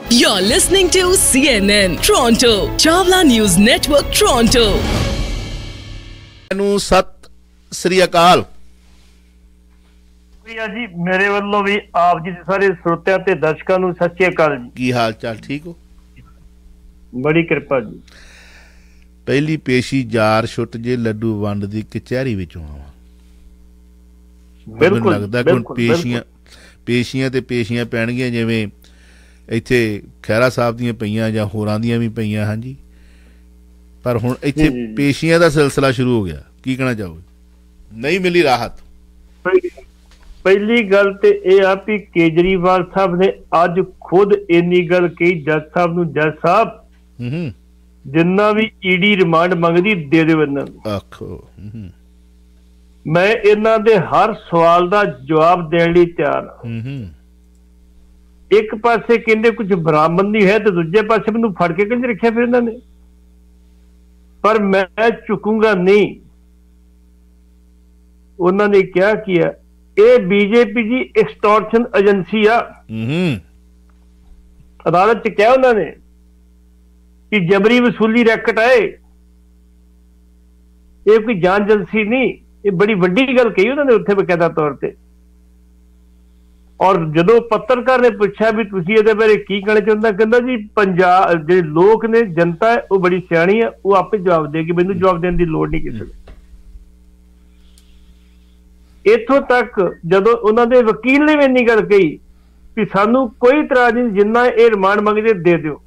You're listening to CNN Toronto, Chawla News Network Toronto. सत श्री अकाल जी मेरे वालों भी आप जी सारे श्रोतियां ते दर्शकों ਨੂੰ ਸਤਿ ਸ਼੍ਰੀ ਅਕਾਲ ਜੀ। ਕੀ ਹਾਲ ਚਾਲ? ਠੀਕ ਹੋ? ਬੜੀ ਕਿਰਪਾ ਜੀ। ਪਹਿਲੀ ਪੇਸ਼ੀ ਜਾਰ ਛੁੱਟ ਜੇ ਲੱਡੂ ਵੰਡ ਦੀ ਕਚਹਿਰੀ ਵਿੱਚੋਂ ਆਵਾਂ। ਮੈਨੂੰ ਲੱਗਦਾ ਕਿ ਪੇਸ਼ੀਆਂ ਤੇ ਪੇਸ਼ੀਆਂ ਪੈਣਗੀਆਂ ਜਿਵੇਂ ਇੱਥੇ ਖਹਿਰਾ ਸਾਹਿਬ ਦੀਆਂ ਪਈਆਂ ਜਾਂ ਹੋਰਾਂ ਦੀਆਂ ਵੀ ਪਈਆਂ। ਹਾਂਜੀ, ਪਰ ਹੁਣ ਇੱਥੇ ਪੇਸ਼ੀਆਂ ਦਾ ਸਿਲਸਿਲਾ ਸ਼ੁਰੂ ਹੋ ਗਿਆ। ਕੀ ਕਹਿਣਾ ਚਾਹੋਗੇ? ਨਹੀਂ ਮਿਲੀ ਰਾਹਤ। ਪਹਿਲੀ ਗੱਲ ਤੇ ਇਹ ਆ ਵੀ ਕੇਜਰੀਵਾਲ ਸਾਹਿਬ ਨੇ ਅੱਜ ਖੁਦ ਇੰਨੀ ਗੱਲ ਕਹੀ ਜੱਜ ਸਾਹਿਬ ਨੂੰ, ਜੱਜ ਸਾਹਿਬ ਜਿੰਨਾ ਵੀ ਈਡੀ ਰਿਮਾਂਡ ਮੰਗਦੀ ਦੇ ਦਿਓ ਇਹਨਾਂ ਨੂੰ। ਆਖੋ ਮੈਂ ਇਹਨਾਂ ਦੇ ਹਰ ਸਵਾਲ ਦਾ ਜਵਾਬ ਦੇਣ ਲਈ ਤਿਆਰ ਹਾਂ। ਇੱਕ ਪਾਸੇ ਕਹਿੰਦੇ ਕੁਝ ਬਰਾਮਦ ਨਹੀਂ ਹੈ ਤੇ ਦੂਜੇ ਪਾਸੇ ਮੈਨੂੰ ਫੜ ਕੇ ਕਿੰਝ ਰੱਖਿਆ ਫਿਰ ਇਹਨਾਂ ਨੇ। ਪਰ ਮੈਂ ਝੁਕੂੰਗਾ ਨਹੀਂ। ਉਹਨਾਂ ਨੇ ਕਿਹਾ ਕੀ ਹੈ, ਇਹ ਬੀਜੇਪੀ ਦੀ ਐਕਸਟੋਰਸ਼ਨ ਏਜੰਸੀ ਆ। ਅਦਾਲਤ ਚ ਕਿਹਾ ਉਹਨਾਂ ਨੇ ਕਿ ਜਬਰੀ ਵਸੂਲੀ ਰੈਕਟ ਹੈ, ਇਹ ਕੋਈ ਜਾਂਚ ਏਜੰਸੀ ਨਹੀਂ। ਇਹ ਬੜੀ ਵੱਡੀ ਗੱਲ ਕਹੀ ਉਹਨਾਂ ਨੇ ਉੱਥੇ ਬਕਾਇਦਾ ਤੌਰ ਤੇ। ਔਰ ਜਦੋਂ ਪੱਤਰਕਾਰ ਨੇ ਪੁੱਛਿਆ ਵੀ ਤੁਸੀਂ ਇਹਦੇ ਬਾਰੇ ਕੀ ਕਹਿਣਾ ਚਾਹੁੰਦਾ, ਕਹਿੰਦਾ ਜੀ ਪੰਜਾਬ ਜਿਹੜੇ ਲੋਕ ਨੇ, ਜਨਤਾ ਹੈ, ਉਹ ਬੜੀ ਸਿਆਣੀ ਹੈ, ਉਹ ਆਪੇ ਜਵਾਬ ਦੇਗੀ, ਮੈਨੂੰ ਜਵਾਬ ਦੇਣ ਦੀ ਲੋੜ ਨਹੀਂ ਕਿਸੇ ਨੂੰ। ਇੱਥੋਂ ਤੱਕ ਜਦੋਂ ਉਹਨਾਂ ਦੇ ਵਕੀਲ ਨੇ ਵੀ ਇੰਨੀ ਗੱਲ ਕਹੀ ਕਿ ਸਾਨੂੰ ਕੋਈ ਇਤਰਾਜ਼ ਨਹੀਂ, ਜਿੰਨਾ ਇਹ ਰਿਮਾਂਡ ਮੰਗਦੇ ਦੇ ਦਿਓ।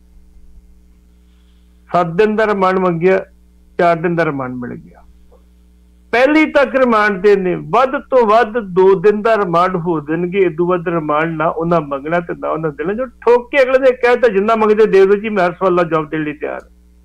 7 ਦਿਨ ਦਾ ਰਿਮਾਂਡ ਮੰਗਿਆ, 4 ਦਿਨ ਦਾ ਰਿਮਾਂਡ ਮਿਲ ਗਿਆ। ਪਹਿਲੀ ਤੱਕ ਰਿਮਾਂਡ ਤੇ ਨੇ, ਵੱਧ ਤੋਂ ਵੱਧ 2 ਦਿਨ ਦਾ ਰਿਮਾਂਡ ਹੋ ਦੇਣਗੇ। ਇਦੋਂ ਵੱਧ ਰਿਮਾਂਡ ਨਾ ਉਹਨਾਂ ਮੰਗਣਾ ਤੇ ਨਾ ਉਹਨਾਂ ਦੇਣਾ। ਜੋ ਠੋਕ ਕੇ ਅਗਲੇ ਨੇ ਕਹਿ ਤਾ ਜਿੰਨਾ ਮੰਗਦੇ ਦੇ ਦਿਓ ਜੀ, ਮੈਂ ਹਰ ਸਵਾਲ ਦਾ ਜਵਾਬ ਦੇਣ ਲਈ ਤਿਆਰ।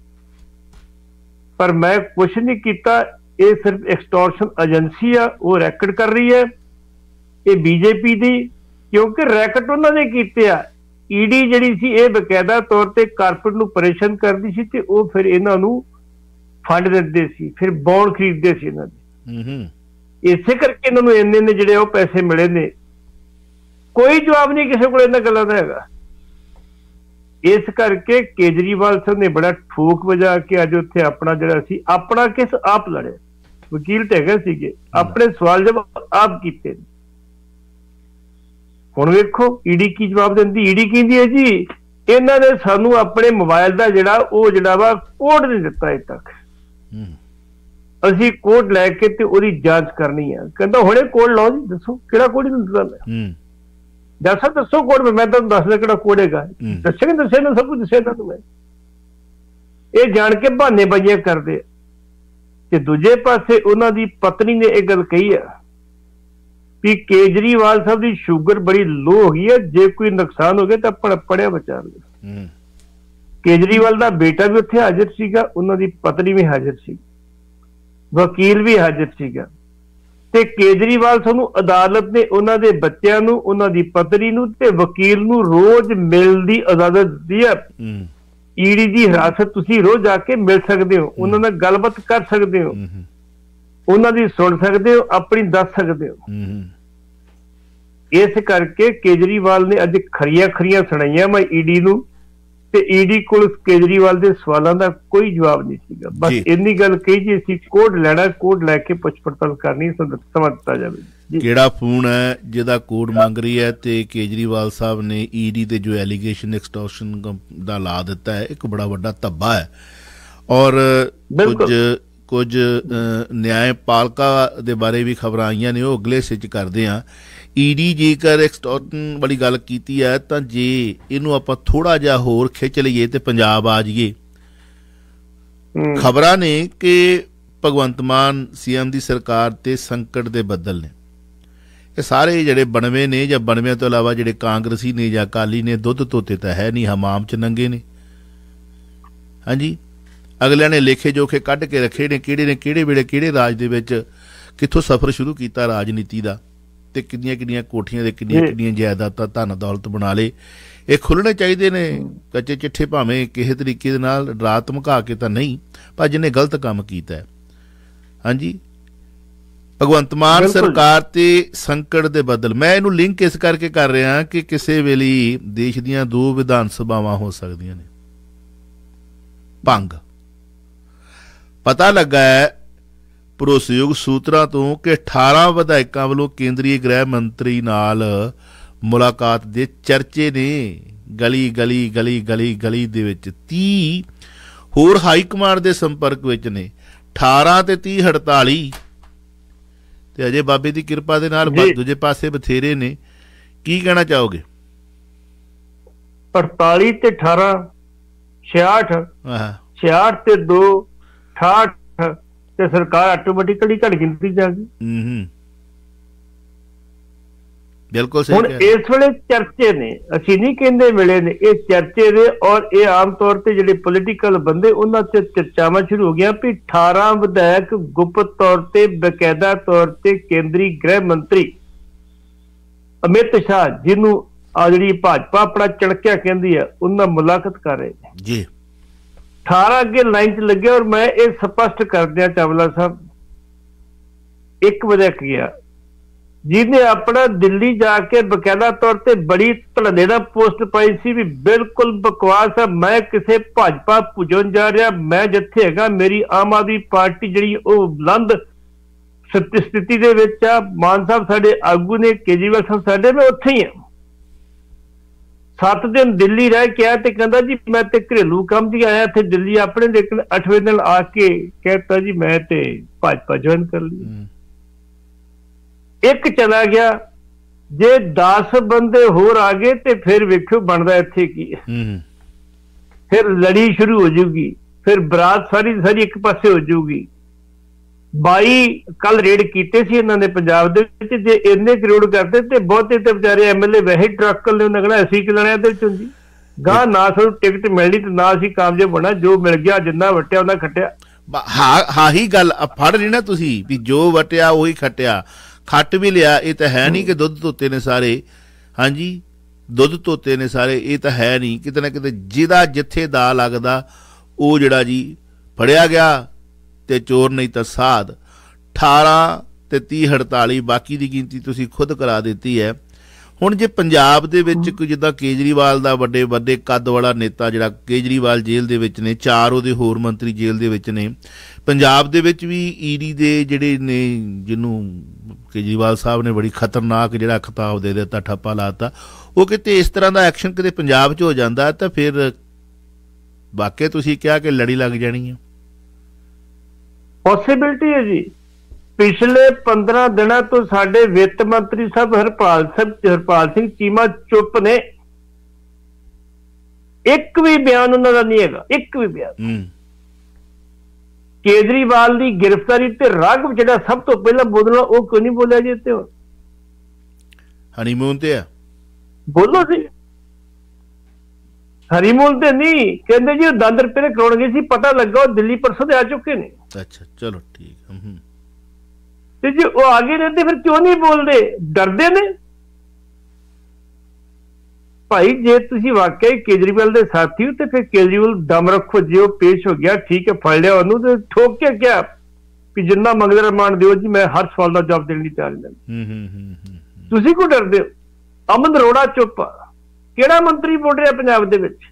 ਪਰ ਮੈਂ ਕੁਛ ਨਹੀਂ ਕੀਤਾ। ਇਹ ਸਿਰਫ ਐਕਸਟੋਰਸ਼ਨ ਏਜੰਸੀ ਆ, ਉਹ ਰੈਕਟ ਕਰ ਰਹੀ ਹੈ ਇਹ ਬੀਜੇਪੀ ਦੀ, ਕਿਉਂਕਿ ਰੈਕਟ ਉਹਨਾਂ ਨੇ ਕੀਤੇ ਆ। ਈਡੀ ਜਿਹੜੀ ਸੀ ਇਹ ਬਕਾਇਦਾ ਤੌਰ ਤੇ ਕਾਰਪੋਰੇਟ ਨੂੰ ਪਰੇਸ਼ਾਨ ਕਰਦੀ ਸੀ ਤੇ ਉਹ ਫਿਰ ਇਹਨਾਂ ਨੂੰ ਫੰਡ ਦਿੰਦੇ ਸੀ, ਫਿਰ ਬੌਂਡ ਖਰੀਦਦੇ ਸੀ ਇਹਨਾਂ ਦੇ। ਇਸੇ ਕਰਕੇ ਇਹਨਾਂ ਨੂੰ ਇੰਨੇ ਜਿਹੜੇ ਉਹ ਪੈਸੇ ਮਿਲੇ ਨੇ। ਕੋਈ ਜਵਾਬ ਨਹੀਂ ਕਿਸੇ ਕੋਲ ਇਹਨਾਂ ਗੱਲਾਂ ਦਾ ਹੈਗਾ। ਇਸ ਕਰਕੇ ਕੇਜਰੀਵਾਲ ਸਾਹਿਬ ਨੇ ਬੜਾ ਠੋਕ ਵਜਾ ਕੇ ਅੱਜ ਉੱਥੇ ਆਪਣਾ ਜਿਹੜਾ ਸੀ ਆਪਣਾ ਕੇਸ ਆਪ ਲੜਿਆ। ਵਕੀਲ ਤੇ ਹੈਗੇ ਸੀਗੇ, ਆਪਣੇ ਸਵਾਲ ਜਵਾਬ ਆਪ ਕੀਤੇ। ਹੁਣ ਵੇਖੋ ਈਡੀ ਕੀ ਜਵਾਬ ਦਿੰਦੀ। ਈਡੀ ਕਹਿੰਦੀ ਹੈ ਜੀ ਇਹਨਾਂ ਨੇ ਸਾਨੂੰ ਆਪਣੇ ਮੋਬਾਈਲ ਦਾ ਜਿਹੜਾ ਉਹ ਜਿਹੜਾ ਵਾ ਕੋਡ ਨਹੀਂ ਦਿੱਤਾ ਅਜੇ ਤੱਕ, ਅਸੀਂ ਕੋਡ ਲੈ ਕੇ ਤੇ ਉਹਦੀ ਜਾਂਚ ਕਰਨੀ ਆ। ਕਹਿੰਦਾ ਹੁਣੇ ਕੋਡ ਲਾਓ ਜੀ, ਦੱਸੋ ਕਿਹੜਾ ਕੋਡ ਦਿੱਤਾ ਮੈਂ। ਜੱਸਾ ਦੱਸੋ ਕੋਡ, ਮੈਂ ਤੁਹਾਨੂੰ ਦੱਸਦਾ ਕਿਹੜਾ ਕੋਡ ਹੈਗਾ। ਦੱਸਿਆ ਕਿ ਦੱਸਿਆ ਨਾ, ਸਭ ਕੁਝ ਦੱਸਿਆ ਤੁਹਾਨੂੰ ਮੈਂ। ਇਹ ਜਾਣ ਕੇ ਬਹਾਨੇਬਾਜ਼ੀਆਂ ਕਰਦੇ। ਤੇ ਦੂਜੇ ਪਾਸੇ ਉਹਨਾਂ ਦੀ ਪਤਨੀ ਨੇ ਇਹ ਗੱਲ ਕਹੀ ਆ ਵੀ ਕੇਜਰੀਵਾਲ ਸਾਹਿਬ ਦੀ ਸ਼ੂਗਰ ਬੜੀ ਲੋ ਹੋ ਗਈ ਹੈ, ਜੇ ਕੋਈ ਨੁਕਸਾਨ ਹੋ ਗਿਆ ਤਾਂ ਆਪਣਾ ਪੜਿਆ ਬਚਾ ਲਿਆ। ਕੇਜਰੀਵਾਲ ਦਾ ਬੇਟਾ ਵੀ ਉੱਥੇ ਹਾਜ਼ਰ ਸੀਗਾ, ਉਹਨਾਂ ਦੀ ਪਤਨੀ ਵੀ ਹਾਜ਼ਰ ਸੀ, ਵਕੀਲ ਵੀ ਹਾਜ਼ਰ ਸੀਗਾ। ਤੇ ਕੇਜਰੀਵਾਲ ਸਾਹਿਬ ਨੂੰ ਅਦਾਲਤ ਨੇ ਉਹਨਾਂ ਦੇ ਬੱਚਿਆਂ ਨੂੰ, ਉਹਨਾਂ ਦੀ ਪਤਨੀ ਨੂੰ ਤੇ ਵਕੀਲ ਨੂੰ ਰੋਜ਼ ਮਿਲਣ ਦੀ ਇਜਾਜ਼ਤ ਦਿੱਤੀ ਹੈ। ਈਡੀ ਦੀ ਹਿਰਾਸਤ ਤੁਸੀਂ ਰੋਜ਼ ਜਾ ਕੇ ਮਿਲ ਸਕਦੇ ਹੋ, ਉਹਨਾਂ ਨਾਲ ਗੱਲਬਾਤ ਕਰ ਸਕਦੇ ਹੋ, ਉਹਨਾਂ ਦੀ ਸੁਣ ਸਕਦੇ ਹੋ, ਆਪਣੀ ਦੱਸ ਸਕਦੇ ਹੋ। ਇਸ ਕਰਕੇ ਕੇਜਰੀਵਾਲ ਨੇ ਅੱਜ ਖਰੀਆਂ ਸੁਣਾਈਆਂ ਮੈਂ ਈਡੀ ਨੂੰ, ਤੇ ਈਡੀ ਕੋਲ ਕੇਜਰੀਵਾਲ ਦੇ ਸਵਾਲਾਂ ਦਾ ਕੋਈ ਜਵਾਬ ਨਹੀਂ ਸੀਗਾ। ਬਸ ਇੰਨੀ ਗੱਲ ਕਹੀ ਜੀ ਅਸੀਂ ਕੋਡ ਲੈਣਾ, ਕੋਡ ਲੈ ਕੇ ਪੁੱਛ ਪੜਤਾਲ ਕਰਨੀ, ਸਮਾਂ ਦਿੱਤਾ ਜਾਵੇ। ਕਿਹੜਾ ਫੋਨ ਹੈ ਜਿਹਦਾ ਕੋਡ ਮੰਗ ਰਹੀ ਹੈ? ਤੇ ਕੇਜਰੀਵਾਲ ਸਾਹਿਬ ਨੇ ਈਡੀ ਤੇ ਜੋ ਐਲੀਗੇਸ਼ਨ ਐਕਸਟੋਰਸ਼ਨ ਦਾ ਲਾ ਦਿੱਤਾ ਹੈ, ਇੱਕ ਬੜਾ ਵੱਡਾ ਧੱਬਾ ਹੈ। ਔਰ ਕੁਝ ਨਿਆਂਪਾਲਕਾਂ ਦੇ ਬਾਰੇ ਵੀ ਖਬਰਾਂ ਆਈਆਂ ਨੇ, ਉਹ ਅਗਲੇ ਹਿੱਸੇ 'ਚ ਕਰਦੇ ਹਾਂ। ਈਡੀ ਜੇਕਰ ਐਕਸਟੋਰਸ਼ਨ ਵਾਲੀ ਗੱਲ ਕੀਤੀ ਹੈ ਤਾਂ ਜੇ ਇਹਨੂੰ ਆਪਾਂ ਥੋੜਾ ਜਿਹਾ ਹੋਰ ਖਿੱਚ ਲਈਏ ਤੇ ਪੰਜਾਬ ਆ ਜਾਈਏ। ਖਬਰਾਂ ਨੇ ਕਿ ਭਗਵੰਤ ਮਾਨ CM ਦੀ ਸਰਕਾਰ ਤੇ ਸੰਕਟ ਦੇ ਬੱਦਲ ਨੇ। ਇਹ ਸਾਰੇ ਜਿਹੜੇ ਬਣਵੇਂ ਨੇ ਜਾਂ ਬਣਵਿਆਂ ਤੋਂ ਇਲਾਵਾ ਜਿਹੜੇ ਕਾਂਗਰਸੀ ਨੇ ਜਾਂ ਅਕਾਲੀ ਨੇ, ਦੁੱਧ ਧੋਤੇ ਤਾਂ ਹੈ ਨਹੀਂ, ਹਮਾਮ 'ਚ ਨੰਗੇ ਨੇ। ਹਾਂਜੀ, ਅਗਲਿਆਂ ਨੇ ਲੇਖੇ ਜੋਖੇ ਕੱਢ ਕੇ ਰੱਖੇ ਨੇ, ਕਿਹੜੇ ਨੇ ਕਿਹੜੇ ਵੇਲੇ ਕਿਹੜੇ ਰਾਜ ਦੇ ਵਿੱਚ ਕਿੱਥੋਂ ਸਫ਼ਰ ਸ਼ੁਰੂ ਕੀਤਾ ਰਾਜਨੀਤੀ ਦਾ, ਤੇ ਕਿੰਨੀਆਂ ਕੋਠੀਆਂ ਦੇ ਕਿੰਨੀਆਂ ਜਾਇਦਾਦਾਂ ਧਨ ਦੌਲਤ ਬਣਾ ਲਏ। ਇਹ ਖੁੱਲ੍ਹਣੇ ਚਾਹੀਦੇ ਨੇ ਕੱਚੇ ਚਿੱਠੇ, ਭਾਵੇਂ ਕਿਸੇ ਤਰੀਕੇ ਦੇ ਨਾਲ ਡਰਾ ਧਮਕਾ ਕੇ ਤਾਂ ਨਹੀਂ, ਪਰ ਜਿਹਨੇ ਗਲਤ ਕੰਮ ਕੀਤਾ। ਹਾਂਜੀ, ਭਗਵੰਤ ਮਾਨ ਸਰਕਾਰ ਤੇ ਸੰਕਟ ਦੇ ਬਦਲ ਮੈਂ ਇਹਨੂੰ ਲਿੰਕ ਇਸ ਕਰਕੇ ਕਰ ਰਿਹਾ ਕਿ ਕਿਸੇ ਵੇਲੇ ਦੇਸ਼ ਦੀਆਂ 2 ਵਿਧਾਨ ਸਭਾਵਾਂ ਹੋ ਸਕਦੀਆਂ ਨੇ ਭੰਗ। ਪਤਾ ਲੱਗਾ ਹੈ ਭਰੋਸੇਯੋਗ ਸੂਤਰਾਂ ਤੋਂ ਕਿ 18 ਵਿਧਾਇਕਾਂ ਵੱਲੋਂ ਕੇਂਦਰੀ ਗ੍ਰਹਿ ਮੰਤਰੀ ਨਾਲ ਮੁਲਾਕਾਤ ਦੇ ਚਰਚੇ ਨੇ। ਗਲੀ ਗਲੀ ਗਲੀ ਗਲੀ ਗਲੀ ਦੇ ਵਿੱਚ 30 ਹੋਰ ਹਾਈ ਕਮਾਂਡ ਦੇ ਸੰਪਰਕ ਵਿੱਚ ਨੇ। 18 ਤੇ 30 48 ਤੇ ਅਜੇ ਬਾਬੇ ਦੀ ਕਿਰਪਾ ਦੇ ਨਾਲ ਦੂਜੇ ਪਾਸੇ ਬਥੇਰੇ ਨੇ। ਕੀ ਕਹਿਣਾ ਚਾਹੋਗੇ? 48 ਤੇ 18 66 66 ਤੇ 2 68 ਤੇ ਸਰਕਾਰ ਆਟੋਮੈਟਿਕਲੀ ਘਟ ਗਿਣਤੀ ਜਾ ਗਈ। ਬਿਲਕੁਲ ਸਹੀ। ਹੁਣ ਇਸ ਵੇਲੇ ਚਰਚੇ ਨੇ, ਅਸੀਂ ਨਹੀਂ ਕਹਿੰਦੇ ਮਿਲੇ ਨੇ, ਇਹ ਚਰਚੇ ਨੇ ਔਰ ਇਹ ਆਮ ਤੌਰ ਤੇ ਜਿਹੜੇ ਪੋਲੀਟੀਕਲ ਬੰਦੇ ਉਹਨਾਂ ਤੇ ਚਰਚਾਵਾਂ ਸ਼ੁਰੂ ਹੋ ਗਈਆਂ ਵੀ 18 ਵਿਧਾਇਕ ਗੁਪਤ ਤੌਰ ਤੇ ਬਕਾਇਦਾ ਤੌਰ ਤੇ ਕੇਂਦਰੀ ਗ੍ਰਹਿ ਮੰਤਰੀ ਅਮਿਤ ਸ਼ਾਹ, ਜਿਹਨੂੰ ਆ ਜਿਹੜੀ ਭਾਜਪਾ ਆਪਣਾ ਚੜਕਿਆ ਕਹਿੰਦੀ ਆ, ਉਹਨਾਂ ਮੁਲਾਕਾਤ ਕਰ ਰਹੇ ਨੇ ਜੀ। 18 ਅੱਗੇ ਲਾਈਨ 'ਚ ਲੱਗਿਆ ਔਰ ਮੈਂ ਇਹ ਸਪਸ਼ਟ ਕਰ ਦਿਆਂ ਚਾਵਲਾ ਸਾਹਿਬ, ਇੱਕ ਵਿਧਾਇਕ ਗਿਆ ਜਿਹਨੇ ਆਪਣਾ ਦਿੱਲੀ ਜਾ ਕੇ ਬਕਾਇਦਾ ਤੌਰ ਤੇ ਬੜੀ ਧੜੱਲੇ ਨਾਲ ਪੋਸਟ ਪਾਈ ਸੀ ਵੀ ਬਿਲਕੁਲ ਬਕਵਾਸ ਆ, ਮੈਂ ਕਿਸੇ ਭਾਜਪਾ ਭੁਜਣ ਜਾ ਰਿਹਾ, ਮੈਂ ਜਿੱਥੇ ਹੈਗਾ ਮੇਰੀ ਆਮ ਆਦਮੀ ਪਾਰਟੀ ਜਿਹੜੀ ਉਹ ਬੁਲੰਦ ਸਥਿਤੀ ਦੇ ਵਿੱਚ ਆ, ਮਾਨ ਸਾਹਿਬ ਸਾਡੇ ਆਗੂ ਨੇ, ਕੇਜਰੀਵਾਲ ਸਾਹਿਬ ਸਾਡੇ, ਮੈਂ ਉੱਥੇ ਹੀ ਆ। 7 ਦਿਨ ਦਿੱਲੀ ਰਹਿ ਕੇ ਆਇਆ ਤੇ ਕਹਿੰਦਾ ਜੀ ਮੈਂ ਤੇ ਘਰੇਲੂ ਕੰਮ 'ਚ ਆਇਆ ਇੱਥੇ ਦਿੱਲੀ ਆਪਣੇ, ਲੇਕਿਨ 8ਵੇਂ ਦਿਨ ਆ ਕੇ ਕਹਿਤਾ ਜੀ ਮੈਂ ਤੇ ਭਾਜਪਾ ਜੁਆਇਨ ਕਰ ਲਈ। ਇੱਕ ਚਲਾ ਗਿਆ, ਜੇ 10 ਬੰਦੇ ਹੋਰ ਆ ਗਏ ਤੇ ਫਿਰ ਵੇਖਿਓ ਬਣਦਾ ਇੱਥੇ ਕੀ ਹੈ। ਫਿਰ ਲੜੀ ਸ਼ੁਰੂ ਹੋ ਜਾਊਗੀ, ਫਿਰ ਬਰਾਤ ਸਾਰੀ ਇੱਕ ਪਾਸੇ ਹੋ ਜਾਊਗੀ। 22 ਕੱਲ ਰੇਡ ਕੀਤੇ ਸੀ ਇਹਨਾਂ ਨੇ ਪੰਜਾਬ ਦੇ ਵਿੱਚ, ਜੇ ਇੰਨੇ ਕਰੋੜ ਕਰਦੇ ਤੇ ਬਹੁਤੇ ਤੇ ਵਿਚਾਰੇ ਐਮਐਲਏ ਵੈਸੇ ਟਰੱਕ ਨੇ, ਉਹਨਾਂ ਕਹਿਣਾ ਅਸੀਂ ਕਿਲਣਿਆਂ ਦੇ ਵਿੱਚ ਹੁੰਦੀ ਗਾਂ, ਨਾ ਸਾਨੂੰ ਟਿਕਟ ਮਿਲਣੀ ਤੇ ਨਾ ਅਸੀਂ ਕਾਮਯਾਬ ਹੋਣਾ, ਜੋ ਮਿਲ ਗਿਆ ਜਿੰਨਾ ਵਟਿਆ ਉਹਨਾਂ ਖੱਟਿਆ। ਹਾਂ ਹੀ ਗੱਲ ਫੜ ਲਈ ਨਾ ਤੁਸੀਂ ਵੀ ਜੋ ਵਟਿਆ ਉਹੀ ਖੱਟਿਆ। ਖੱਟ ਵੀ ਲਿਆ, ਇਹ ਤਾਂ ਹੈ ਨਹੀਂ ਕਿ ਦੁੱਧ ਧੋਤੇ ਨੇ ਸਾਰੇ। ਹਾਂਜੀ, ਦੁੱਧ ਧੋਤੇ ਨੇ ਸਾਰੇ, ਇਹ ਤਾਂ ਹੈ ਨਹੀਂ। ਕਿਤੇ ਨਾ ਕਿਤੇ ਜਿਹਦਾ ਜਿੱਥੇ ਦਾ ਲੱਗਦਾ ਉਹ ਜਿਹੜਾ ਜੀ ਫੜਿਆ ਗਿਆ ਤੇ ਚੋਰ ਨਹੀਂ ਤਾਂ ਸਾਧ। 18 ਤੇ 30 48 ਬਾਕੀ ਦੀ ਗਿਣਤੀ ਤੁਸੀਂ ਖੁਦ ਕਰਾ ਦਿੱਤੀ ਹੈ। ਹੁਣ ਜੇ ਪੰਜਾਬ ਦੇ ਵਿੱਚ ਕੋਈ ਜਿੱਦਾਂ ਕੇਜਰੀਵਾਲ ਦਾ ਵੱਡੇ ਕੱਦ ਵਾਲਾ ਨੇਤਾ ਜਿਹੜਾ ਕੇਜਰੀਵਾਲ ਜੇਲ੍ਹ ਦੇ ਵਿੱਚ ਨੇ, 4 ਉਹਦੇ ਹੋਰ ਮੰਤਰੀ ਜੇਲ੍ਹ ਦੇ ਵਿੱਚ ਨੇ, ਪੰਜਾਬ ਦੇ ਵਿੱਚ ਵੀ ਈਡੀ ਦੇ ਜਿਹੜੇ ਨੇ, ਜਿਹਨੂੰ ਕੇਜਰੀਵਾਲ ਸਾਹਿਬ ਨੇ ਬੜੀ ਖਤਰਨਾਕ ਜਿਹੜਾ ਖਿਤਾਬ ਦੇ ਦਿੱਤਾ, ਠੱਪਾ ਲਾਤਾ, ਉਹ ਕਿਤੇ ਇਸ ਤਰ੍ਹਾਂ ਦਾ ਐਕਸ਼ਨ ਕਿਤੇ ਪੰਜਾਬ 'ਚ ਹੋ ਜਾਂਦਾ ਤਾਂ ਫਿਰ ਵਾਕਿਆ ਤੁਸੀਂ ਕਿਹਾ ਕਿ ਲੜੀ ਲੱਗ ਜਾਣੀ ਹੈ। ਪੋਸੀਬਿਲਿਟੀ ਹੈ ਜੀ। ਪਿਛਲੇ 15 ਦਿਨਾਂ ਤੋਂ ਸਾਡੇ ਵਿੱਤ ਮੰਤਰੀ ਸਾਹਿਬ ਹਰਪਾਲ ਸਿੰਘ ਚੀਮਾ ਚੁੱਪ ਨੇ। ਇੱਕ ਵੀ ਬਿਆਨ ਉਹਨਾਂ ਦਾ ਨਹੀਂ ਹੈਗਾ, ਇੱਕ ਵੀ ਬਿਆਨ। ਕੇਜਰੀਵਾਲ ਦੀ ਗ੍ਰਿਫਤਾਰੀ ਤੇ ਰਾਘਵ ਜਿਹੜਾ ਸਭ ਤੋਂ ਪਹਿਲਾਂ ਬੋਲਣਾ, ਉਹ ਕਿਉਂ ਨਹੀਂ ਬੋਲਿਆ ਜੀ? ਤੇ ਹਨੀਮੂਨ ਤੇ ਆ, ਬੋਲੋ ਸੀ। ਹਨੀਮੂਨ ਤੇ ਨਹੀਂ ਕਹਿੰਦੇ ਜੀ, ਉਹ ਦੰਦ ਰੁਪਏ ਕਰਾਉਣ ਗਏ ਸੀ, ਪਤਾ ਲੱਗਾ ਉਹ ਦਿੱਲੀ ਪਰਸੋਂ ਦੇ ਆ ਚੁੱਕੇ ਨੇ। ਅੱਛਾ ਚਲੋ ਠੀਕ। ਤੇ ਜੇ ਉਹ ਆਗੇ ਰਹਿੰਦੇ ਫਿਰ ਕਿਉਂ ਨਹੀਂ ਬੋਲਦੇ? ਡਰਦੇ ਨੇ ਭਾਈ। ਜੇ ਤੁਸੀਂ ਵਾਕਿਆ ਕੇਜਰੀਵਾਲ ਦੇ ਸਾਥੀ ਹੋ ਤੇ ਫਿਰ ਕੇਜਰੀਵਾਲ ਦਮ ਰੱਖੋ। ਜੇ ਉਹ ਪੇਸ਼ ਹੋ ਗਿਆ ਠੀਕ ਹੈ, ਫੜ ਲਿਆ ਉਹਨੂੰ ਤੇ ਠੋਕ ਕੇ ਕਿਹਾ ਵੀ ਜਿੰਨਾ ਮੰਗਦੇ ਰਿਮਾਂਡ ਦਿਓ ਜੀ, ਮੈਂ ਹਰ ਸਵਾਲ ਦਾ ਜਵਾਬ ਦੇਣ ਲਈ ਤਿਆਰ ਹਾਂ। ਤੁਸੀਂ ਕਿਉਂ ਡਰਦੇ ਹੋ? ਅਮਨ ਅਰੋੜਾ ਚੁੱਪ। ਕਿਹੜਾ ਮੰਤਰੀ ਬੋਲ ਰਿਹਾ ਪੰਜਾਬ ਦੇ ਵਿੱਚ?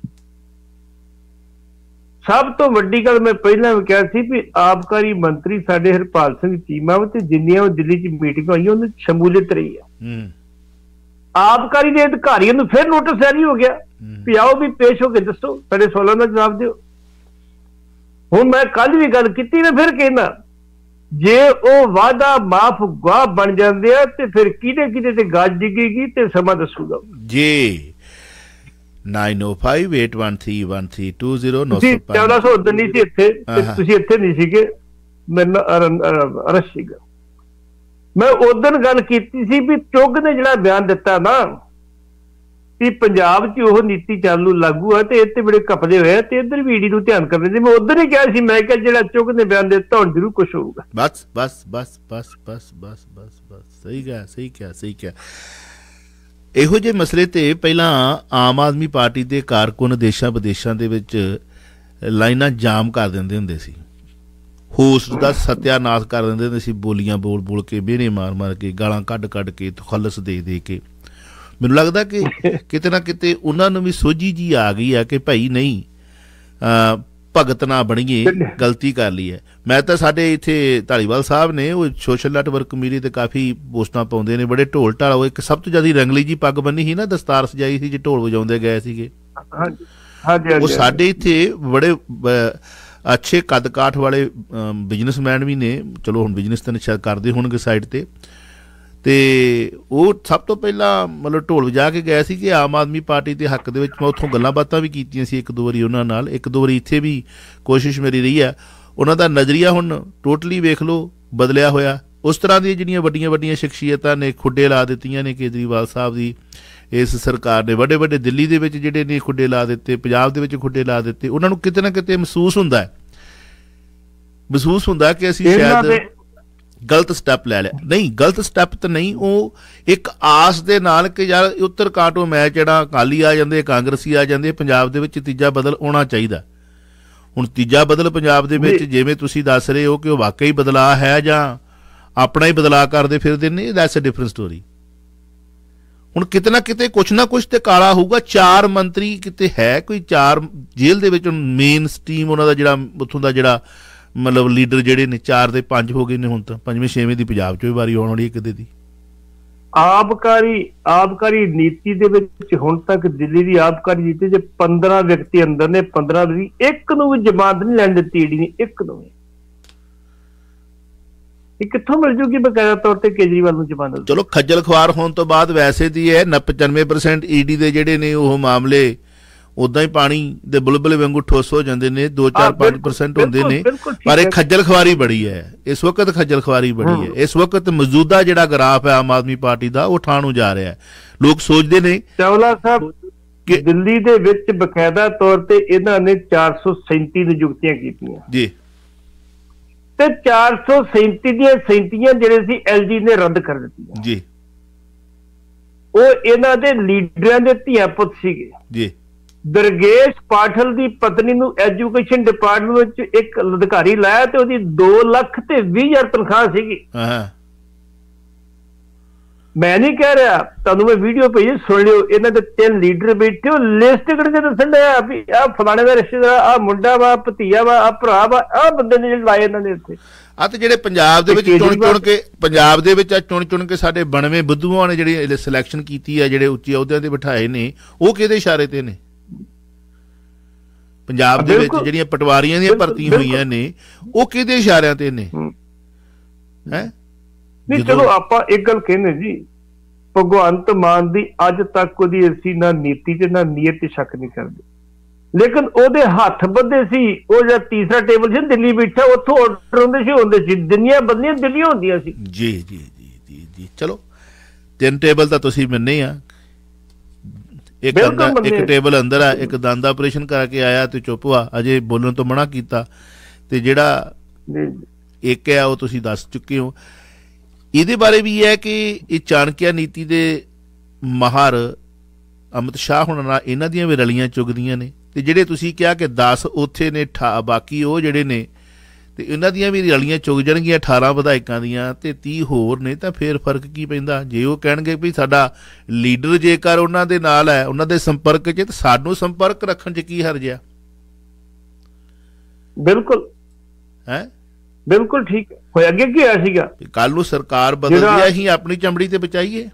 ਸਭ ਤੋਂ ਵੱਡੀ ਗੱਲ ਮੈਂ ਪਹਿਲਾਂ ਵੀ ਕਿਹਾ ਸੀ ਵੀ ਆਬਕਾਰੀ ਮੰਤਰੀ ਸਾਡੇ ਹਰਪਾਲ ਸਿੰਘ ਚੀਮਾ ਤੇ ਜਿੰਨੀਆਂ ਦਿੱਲੀ 'ਚ ਮੀਟਿੰਗ ਹੋਈਆਂ ਉਹਨਾਂ ਸ਼ਮੂਲੀਅਤ ਰਹੀ ਹੈ। ਆਬਕਾਰੀ ਦੇ ਅਧਿਕਾਰੀਆਂ ਨੂੰ ਫਿਰ ਨੋਟਿਸ ਜਾਰੀ ਹੋ ਗਿਆ ਵੀ ਆਓ ਵੀ ਪੇਸ਼ ਹੋ ਕੇ ਦੱਸੋ, ਸਾਡੇ ਸਵਾਲਾਂ ਦਾ ਜਵਾਬ ਦਿਓ। ਹੁਣ ਮੈਂ ਕੱਲ ਵੀ ਗੱਲ ਕੀਤੀ, ਮੈਂ ਫਿਰ ਕਹਿਣਾ, ਜੇ ਉਹ ਵਾਅਦਾ ਮਾਫ ਗਵਾਹ ਬਣ ਜਾਂਦੇ ਆ ਤੇ ਫਿਰ ਕਿਹਦੇ ਤੇ ਗੱਜ ਡਿੱਗੇਗੀ ਤੇ ਸਮਾਂ ਦੱਸੂਗਾ ਜੀ। 9058313209 1400 ਉਦੋਂ ਨਹੀਂ ਸੀ ਇੱਥੇ, ਤੁਸੀਂ ਇੱਥੇ ਨਹੀਂ ਸੀਗੇ, ਮੈਨੂੰ ਅਰਸ਼ ਸੀਗਾ। ਮੈਂ ਉਦੋਂ ਗੱਲ ਕੀਤੀ ਸੀ ਵੀ ਚੁੱਗ ਨੇ ਜਿਹੜਾ ਬਿਆਨ ਦਿੱਤਾ ਨਾ ਕਿ ਪੰਜਾਬ 'ਚ ਉਹ ਨੀਤੀ ਚਾਲੂ ਲਾਗੂ ਹੈ ਤੇ ਇੱਥੇ ਬੜੇ ਕਪਦੇ ਹੋਏ ਤੇ ਇੱਧਰ ਵੀ ਈਡੀ ਨੂੰ ਧਿਆਨ ਕਰਨੇ ਸੀ। ਮੈਂ ਉਦੋਂ ਹੀ ਕਿਹਾ ਸੀ, ਮੈਂ ਕਿਹਾ ਜਿਹੜਾ ਚੁੱਗ ਨੇ ਬਿਆਨ ਦਿੱਤਾ ਹੁਣ ਜ਼ਰੂਰ ਕੁਛ ਹੋਊਗਾ। ਬਸ ਬਸ ਬਸ ਬਸ ਬਸ ਬਸ ਬਸ ਬਸ ਸਹੀ ਕਿਹਾ। ਇਹੋ ਜਿਹੇ ਮਸਲੇ ਤੇ ਪਹਿਲਾਂ ਆਮ ਆਦਮੀ ਪਾਰਟੀ ਦੇ ਕਾਰਕੁਨ ਦੇਸ਼ਾਂ ਵਿਦੇਸ਼ਾਂ ਦੇ ਵਿੱਚ ਲਾਈਨਾਂ ਜਾਮ ਕਰ ਦਿੰਦੇ ਹੁੰਦੇ ਸੀ। ਹੋਸਟ ਦਾ ਸਤਿਆਨਾਸ਼ ਕਰ ਦਿੰਦੇ ਹੁੰਦੇ ਸੀ, ਬੋਲੀਆਂ ਬੋਲ ਬੋਲ ਕੇ, ਮਿਹਣੇ ਮਾਰ ਮਾਰ ਕੇ, ਗਾਲਾਂ ਕੱਢ ਕੱਢ ਕੇ, ਤਖੱਲਸ ਦੇ ਦੇ ਕੇ। ਮੈਨੂੰ ਲੱਗਦਾ ਕਿ ਕਿਤੇ ਨਾ ਕਿਤੇ ਉਹਨਾਂ ਨੂੰ ਵੀ ਸੋਝੀ ਜੀ ਆ ਗਈ ਆ ਕਿ ਭਾਈ ਨਹੀਂ ਭਗਤ ਨਾ ਬਣੀਏ, ਗਲਤੀ ਕਰ ਲਈ ਹੈ। ਮੈਂ ਤਾਂ ਸਾਡੇ ਇੱਥੇ ਧਾਲੀਵਾਲ ਸਾਹਿਬ ਨੇ ਉਹ ਸੋਸ਼ਲ ਨੈਟਵਰਕ ਮੀਡੀਆ ਤੇ ਕਾਫੀ ਪੋਸਟਾਂ ਪਾਉਂਦੇ ਨੇ, ਬੜੇ ਢੋਲ ਢਾਲ। ਉਹ ਇੱਕ ਸਭ ਤੋਂ ਜ਼ਿਆਦਾ ਰੰਗਲੀ ਜੀ ਪੱਗ ਬੰਨੀ ਸੀ ਨਾ, ਦਸਤਾਰ ਸਜਾਈ ਸੀ, ਜੇ ਢੋਲ ਵਜਾਉਂਦੇ ਗਏ ਸੀਗੇ। ਉਹ ਸਾਡੇ ਇੱਥੇ ਬੜੇ ਅੱਛੇ ਕੱਦ ਕਾਠ ਵਾਲੇ ਬਿਜ਼ਨਸਮੈਨ ਵੀ ਨੇ, ਚਲੋ ਹੁਣ ਬਿਜ਼ਨਸ ਤਾਂ ਸ਼ਾਇਦ ਕਰਦੇ ਹੋਣਗੇ ਸਾਈਡ ਤੇ ਉਹ ਸਭ ਤੋਂ ਪਹਿਲਾਂ ਮਤਲਬ ਢੋਲ ਵਜਾ ਕੇ ਗਏ ਸੀ ਕਿ ਆਮ ਆਦਮੀ ਪਾਰਟੀ ਦੇ ਹੱਕ ਦੇ ਵਿੱਚ। ਮੈਂ ਉੱਥੋਂ ਗੱਲਾਂ ਬਾਤਾਂ ਵੀ ਕੀਤੀਆਂ ਸੀ ਇੱਕ ਦੋ ਵਾਰੀ ਉਹਨਾਂ ਨਾਲ, ਇੱਕ ਦੋ ਵਾਰੀ ਇੱਥੇ ਵੀ ਕੋਸ਼ਿਸ਼ ਮੇਰੀ ਰਹੀ ਹੈ। ਉਹਨਾਂ ਦਾ ਨਜ਼ਰੀਆ ਹੁਣ ਟੋਟਲੀ ਵੇਖ ਲਓ ਬਦਲਿਆ ਹੋਇਆ। ਉਸ ਤਰ੍ਹਾਂ ਦੀਆਂ ਜਿਹੜੀਆਂ ਵੱਡੀਆਂ ਵੱਡੀਆਂ ਸ਼ਖਸੀਅਤਾਂ ਨੇ ਖੁੱਡੇ ਲਾ ਦਿੱਤੀਆਂ ਨੇ ਕੇਜਰੀਵਾਲ ਸਾਹਿਬ ਦੀ ਇਸ ਸਰਕਾਰ ਨੇ, ਵੱਡੇ ਵੱਡੇ ਦਿੱਲੀ ਦੇ ਵਿੱਚ ਜਿਹੜੇ ਨੇ ਖੁੱਡੇ ਲਾ ਦਿੱਤੇ, ਪੰਜਾਬ ਦੇ ਵਿੱਚ ਖੁੱਡੇ ਲਾ ਦਿੱਤੇ। ਉਹਨਾਂ ਨੂੰ ਕਿਤੇ ਨਾ ਕਿਤੇ ਮਹਿਸੂਸ ਹੁੰਦਾ ਕਿ ਅਸੀਂ ਸ਼ਾਇਦ ਗਲਤ ਸਟੈਪ ਲੈ ਲਿਆ। ਨਹੀਂ, ਗਲਤ ਸਟੈਪ ਤਾਂ ਨਹੀਂ, ਉਹ ਇੱਕ ਆਸ ਦੇ ਨਾਲ ਕਿ ਯਾਰ ਉੱਤਰ ਕਾਟੋ ਮੈਚ ਜਿਹੜਾ ਅਕਾਲੀ ਆ ਜਾਂਦੇ, ਕਾਂਗਰਸੀ ਆ ਜਾਂਦੇ, ਪੰਜਾਬ ਦੇ ਵਿੱਚ ਤੀਜਾ ਬਦਲ ਆਉਣਾ ਚਾਹੀਦਾ। ਹੁਣ ਤੀਜਾ ਬਦਲ ਪੰਜਾਬ ਦੇ ਵਿੱਚ ਜਿਵੇਂ ਤੁਸੀਂ ਦੱਸ ਰਹੇ ਹੋ ਕਿ ਉਹ ਵਾਕਈ ਬਦਲਾਅ ਹੈ ਜਾਂ ਆਪਣਾ ਹੀ ਬਦਲਾਅ ਕਰਦੇ ਫਿਰਦੇ ਨੇ, ਦੈਟਸ ਅ ਡਿਫਰੈਂਟ ਸਟੋਰੀ। ਹੁਣ ਕਿਤੇ ਨਾ ਕਿਤੇ ਕੁਛ ਨਾ ਕੁਛ ਤੇ ਕਾਲਾ ਹੋਊਗਾ। 4 ਮੰਤਰੀ ਕਿਤੇ ਹੈ ਕੋਈ, 4 ਜੇਲ੍ਹ ਦੇ ਵਿੱਚ ਮੇਨ ਸਟ੍ਰੀਮ ਉਹਨਾਂ ਦਾ ਜਿਹੜਾ ਉੱਥੋਂ ਦਾ ਜਿਹੜਾ ਮਤਲਬ ਲੀਡਰ ਜਿਹੜੇ ਨੇ 4 ਦੇ 5 ਹੋ ਗਏ ਨੇ। ਹੁਣ ਤਾਂ 5ਵੇਂ 6ਵੇਂ ਦੀ ਪੰਜਾਬ 'ਚੋਂ ਵੀ ਵਾਰੀ ਆਉਣ ਵਾਲੀ ਹੈ ਕਿਤੇ ਦੀ। ਆਬਕਾਰੀ ਨੀਤੀ ਦੇ ਵਿੱਚ ਹੁਣ ਤੱਕ ਦਿੱਲੀ ਦੀ ਆਬਕਾਰੀ ਨੀਤੀ 'ਚ 15 ਵਿਅਕਤੀ ਅੰਦਰ ਨੇ, 15 ਦੀ ਇੱਕ ਨੂੰ ਵੀ ਜ਼ਮਾਨਤ ਨਹੀਂ ਲੈਣ ਦਿੱਤੀ ਈਡੀ ਨੇ, ਇੱਕ ਨੂੰ ਵੀ। ਇਹ ਕਿੱਥੋਂ ਮਿਲ ਜੂਗੀ ਬਕਾਇਦਾ ਤੌਰ ਤੇ ਕੇਜਰੀਵਾਲ ਨੂੰ ਜ਼ਮਾਨਤ? ਚਲੋ ਖੱਜਲ ਖੁਆਰ ਹੋਣ ਤੋਂ ਬਾਅਦ ਵੈਸੇ ਦੀ ਹੈ 95% ਈਡੀ ਦੇ ਜਿਹੜੇ ਨੇ ਉਹ ਮਾਮਲੇ ਉਦਾਂ ਹੀ ਪਾਣੀ ਦੇ ਬੁਲਬੁਲੇ ਵਾਂਗੂ ਠੋਸ ਹੋ ਜਾਂਦੇ ਨੇ, 2-4-5% ਹੁੰਦੇ ਨੇ। ਪਰ ਇਹ ਖੱਜਲ ਖੁਆਰੀ ਬੜੀ ਹੈ ਇਸ ਵਕਤ, ਖੱਜਲ ਖੁਆਰੀ ਬੜੀ ਹੈ ਇਸ ਵਕਤ। ਮੌਜੂਦਾ ਜਿਹੜਾ ਗ੍ਰਾਫ ਹੈ ਆਮ ਆਦਮੀ ਪਾਰਟੀ ਦਾ ਉਹ ਠਾਣ ਨੂੰ ਜਾ ਰਿਹਾ ਹੈ। ਲੋਕ ਸੋਚਦੇ ਨੇ ਚਾਵਲਾ ਸਾਹਿਬ ਕਿ ਦਿੱਲੀ ਦੇ ਵਿੱਚ ਬਕਾਇਦਾ ਤੌਰ ਤੇ ਇਹਨਾਂ ਨੇ 437 ਨਿਯੁਕਤੀਆਂ ਕੀਤੀਆਂ ਜੀ, ਤੇ 437 ਦੀਆਂ 37 ਜਿਹੜੇ ਸੀ ਐਲਜੀ ਨੇ ਰੱਦ ਕਰ ਦਿੱਤੀਆਂ ਜੀ। ਉਹ ਇਹਨਾਂ ਦੇ ਲੀਡਰਾਂ ਦੇ ਧੀਆਂ ਪੁੱਤ ਸੀਗੇ ਜੀ। ਦਰਗੇਸ਼ ਪਾਠਲ ਦੀ ਪਤਨੀ ਨੂੰ ਐਜੂਕੇਸ਼ਨ ਡਿਪਾਰਟਮੈਂਟ ਵਿੱਚ ਇੱਕ ਅਧਿਕਾਰੀ ਲਾਇਆ ਤੇ ਉਹਦੀ 2,20,000 ਤਨਖਾਹ ਸੀਗੀ। ਮੈਂ ਨਹੀਂ ਕਹਿ ਰਿਹਾ, ਤੁਹਾਨੂੰ ਮੈਂ ਵੀਡੀਓ ਭੇਜੀ, ਸੁਣ ਲਿਓ। ਇਹਨਾਂ ਦੇ 3 ਲੀਡਰ ਬੈਠੇ, ਉਹ ਲਿਸਟ ਕਰਕੇ ਦੱਸਣ ਡਿਆ ਵੀ ਆਹ ਫਲਾਣੇ ਦਾ ਰਿਸ਼ਤੇਦਾਰ, ਆਹ ਮੁੰਡਾ ਵਾ, ਭਤੀਆ ਵਾ, ਆਹ ਭਰਾ ਵਾ, ਆਹ ਬੰਦੇ ਨੇ ਜਿਹੜੇ ਲਾਏ ਇਹਨਾਂ ਨੇ ਇੱਥੇ। ਤੇ ਜਿਹੜੇ ਪੰਜਾਬ ਦੇ ਵਿੱਚ ਚੁਣ ਕੇ ਸਾਡੇ 92 ਬੁੱਧੂਆਂ ਨੇ ਜਿਹੜੀ ਸਿਲੈਕਸ਼ਨ ਕੀਤੀ ਹੈ, ਜਿਹੜੇ ਉੱਚੇ ਅਹੁਦਿਆਂ ਤੇ ਬਿਠਾਏ ਨੇ, ਉਹ ਕਿਹਦੇ ਇਸ਼ਾਰੇ ਤੇ ਨੇ? ਪੰਜਾਬ ਦੇ ਵਿੱਚ ਜਿਹੜੀਆਂ ਪਟਵਾਰੀਆਂ ਦੀਆਂ ਭਰਤੀਆਂ ਹੋਈਆਂ ਨੇ ਉਹ ਕਿਹਦੇ ਇਸ਼ਾਰਿਆਂ ਤੇ ਨੇ? ਨਹੀਂ, ਚਲੋ ਆਪਾਂ ਇੱਕ ਗੱਲ ਕਹਿੰਦੇ ਜੀ, ਭਗਵੰਤ ਮਾਨ ਦੀ ਅੱਜ ਤੱਕ ਉਹਦੀ ਅਸੀਂ ਨਾ ਨੀਤੀ ਤੇ ਨਾ ਨੀਅਤ ਤੇ ਸ਼ੱਕ ਨਹੀਂ ਕਰਦੇ, ਲੇਕਿਨ ਉਹਦੇ ਹੱਥ ਬੱਧੇ ਸੀ। ਉਹ ਜਿਹੜਾ ਤੀਸਰਾ ਟੇਬਲ ਸੀ ਦਿੱਲੀ ਬੈਠਾ, ਉੱਥੋਂ ਆਰਡਰ ਹੁੰਦੇ ਸੀ, ਦੁਨੀਆ ਬਦਲੀਆਂ ਦਿੱਲੀਆਂ ਹੁੰਦੀਆਂ ਸੀ। ਜੀ ਜੀ ਜੀ ਜੀ ਜੀ। ਚਲੋ 3 ਟੇਬਲ ਤਾਂ ਤੁਸੀਂ ਮੰਨੇ ਆ, ਇੱਕ ਟੇਬਲ ਅੰਦਰ ਆ, ਇੱਕ ਦੰਦ ਆਪਰੇਸ਼ਨ ਕਰਕੇ ਆਇਆ ਤੇ ਚੁੱਪ ਵਾ, ਅਜੇ ਬੋਲਣ ਤੋਂ ਮਨਾ ਕੀਤਾ, ਤੇ ਜਿਹੜਾ ਇੱਕ ਹੈ ਉਹ ਤੁਸੀਂ ਦੱਸ ਚੁੱਕੇ ਹੋ। ਇਹਦੇ ਬਾਰੇ ਵੀ ਹੈ ਕਿ ਇਹ ਚਾਣਕਿਆ ਨੀਤੀ ਦੇ ਮਾਹਰ ਅਮਿਤ ਸ਼ਾਹ ਹੁਣ ਨਾਲ ਇਹਨਾਂ ਦੀਆਂ ਵੀ ਰਲੀਆਂ ਚੁਗਦੀਆਂ ਨੇ, ਤੇ ਜਿਹੜੇ ਤੁਸੀਂ ਕਿਹਾ ਕਿ 10 ਉੱਥੇ ਨੇ, ਬਾਕੀ ਉਹ ਜਿਹੜੇ ਨੇ ਤੇ ਇਹਨਾਂ ਦੀਆਂ ਵੀ ਰਲੀਆਂ ਚੁਗ ਜਾਣਗੀਆਂ 18 ਵਿਧਾਇਕਾਂ ਦੀਆਂ, ਤੇ 30 ਹੋਰ ਨੇ। ਤਾਂ ਫੇਰ ਫਰਕ ਕੀ ਪੈਂਦਾ? ਜੇ ਉਹ ਕਹਿਣਗੇ ਵੀ ਸਾਡਾ ਲੀਡਰ ਜੇਕਰ ਉਹਨਾਂ ਦੇ ਨਾਲ ਹੈ, ਉਹਨਾਂ ਦੇ ਸੰਪਰਕ 'ਚ, ਤਾਂ ਸਾਨੂੰ ਸੰਪਰਕ ਰੱਖਣ 'ਚ ਕੀ ਹਰਜ ਆ? ਬਿਲਕੁਲ ਹੈ, ਬਿਲਕੁਲ ਠੀਕ ਹੋਇਆ। ਅੱਗੇ ਕੀ ਹੋਇਆ ਸੀਗਾ? ਕੱਲ ਨੂੰ ਸਰਕਾਰ ਬਦਲਦੀ ਹੈ, ਅਸੀਂ ਆਪਣੀ ਚਮੜੀ ਤੇ ਬਚਾਈਏ।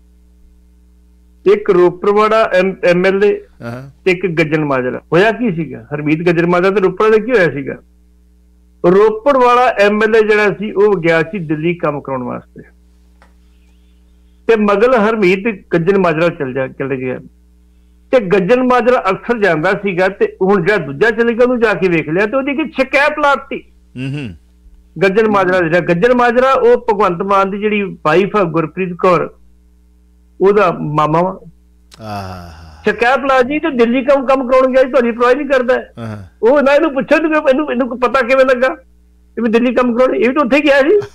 ਇੱਕ ਰੋਪੜ ਵਾਲਾ ਐਮਐਲਏ ਤੇ ਇੱਕ ਗੱਜਣ ਮਾਜਰਾ। ਹੋਇਆ ਕੀ ਸੀਗਾ? ਹਰਮੀਤ ਗੱਜਣ ਮਾਜਰਾ ਤੇ ਰੋਪੜ ਦਾ ਕੀ ਹੋਇਆ ਸੀਗਾ? ਰੋਪੜ ਵਾਲਾ ਐਮਐਲਏ ਜਿਹੜਾ ਸੀ ਉਹ ਗਿਆ ਸੀ ਦਿੱਲੀ ਕੰਮ ਕਰਾਉਣ ਵਾਸਤੇ, ਤੇ ਮਗਲ ਹਰਮੀਤ ਗੱਜਣ ਮਾਜਰਾ ਚਲ ਗਿਆ। ਤੇ ਗੱਜਣ ਮਾਜਰਾ ਅਕਸਰ ਜਾਂਦਾ ਸੀਗਾ, ਤੇ ਹੁਣ ਜਿਹੜਾ ਦੂਜਾ ਚਲੇ ਗਿਆ ਉਹਨੂੰ ਜਾ ਕੇ ਵੇਖ ਲਿਆ ਤੇ ਉਹਦੀ ਕੀ ਸ਼ਿਕਾਇਤ ਲਾਤੀ। ਗੱਜਣ ਮਾਜਰਾ ਉਹ ਭਗਵੰਤ ਮਾਨ ਦੀ ਜਿਹੜੀ ਵਾਈਫ ਆ ਗੁਰਪ੍ਰੀਤ ਕੌਰ, ਉਹਦਾ ਮਾਮਾ ਵਾ। ਸ਼ਿਕਾਇਤ ਲਾ ਜੀ ਤੇ ਦਿੱਲੀ ਕੰਮ ਕਰਾਉਣ ਗਿਆ, ਤੁਹਾਡੀ ਪਰਵਾਹ ਨਹੀਂ ਕਰਦਾ। ਉਹ ਨਾ ਇਹਨੂੰ ਪੁੱਛੋ ਇਹਨੂੰ ਪਤਾ ਕਿਵੇਂ ਲੱਗਾ ਵੀ ਦਿੱਲੀ ਕੰਮ ਕਰਾਉਣ? ਇਹ ਵੀ ਤਾਂ ਉੱਥੇ ਗਿਆ ਸੀ।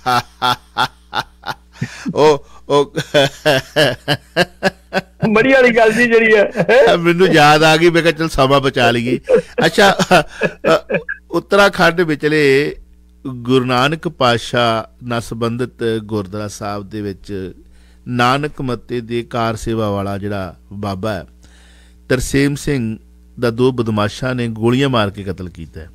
ਬੜੀ ਵਾਲੀ ਗੱਲ ਸੀ ਜਿਹੜੀ ਹੈ, ਮੈਨੂੰ ਯਾਦ ਆ ਗਈ। ਮੈਂ ਕਿਹਾ ਚਲ ਸਮਾਂ ਬਚਾ ਲਈਏ। ਅੱਛਾ, ਉੱਤਰਾਖੰਡ ਵਿਚਲੇ ਗੁਰੂ ਨਾਨਕ ਪਾਤਸ਼ਾਹ ਨਾਲ ਸੰਬੰਧਿਤ ਗੁਰਦੁਆਰਾ ਸਾਹਿਬ ਦੇ ਵਿੱਚ ਨਾਨਕ ਮੱਤੇ ਦੇ ਕਾਰ ਸੇਵਾ ਵਾਲਾ ਜਿਹੜਾ ਬਾਬਾ ਹੈ ਤਰਸੇਮ ਸਿੰਘ ਦਾ 2 ਬਦਮਾਸ਼ਾਂ ਨੇ ਗੋਲੀਆਂ ਮਾਰ ਕੇ ਕਤਲ ਕੀਤਾ।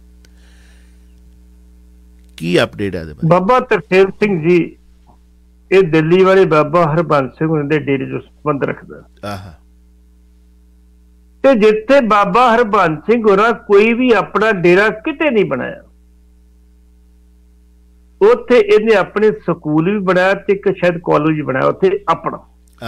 ਕੀ ਅਪਡੇਟ ਹੈ ਇਹਦੇ ਬਾਰੇ? ਬਾਬਾ ਤਰਸੇਮ ਸਿੰਘ ਜੀ ਇਹ ਦਿੱਲੀ ਵਾਲੇ ਬਾਬਾ ਹਰਬੰਸ ਸਿੰਘ ਉਹਨਾਂ ਦੇ ਡੇਰੇ ਤੋਂ ਸੰਬੰਧ ਰੱਖਦਾ। ਆਹ ਤੇ ਜਿੱਥੇ ਬਾਬਾ ਹਰਬੰਸ ਸਿੰਘ ਹੋਰਾਂ ਕੋਈ ਵੀ ਆਪਣਾ ਡੇਰਾ ਕਿਤੇ ਨਹੀਂ ਬਣਾਇਆ, ਉੱਥੇ ਇਹਨੇ ਆਪਣੇ ਸਕੂਲ ਵੀ ਬਣਾਇਆ ਤੇ ਇੱਕ ਸ਼ਾਇਦ ਕਾਲਜ ਵੀ ਬਣਾਇਆ ਉੱਥੇ ਆਪਣਾ।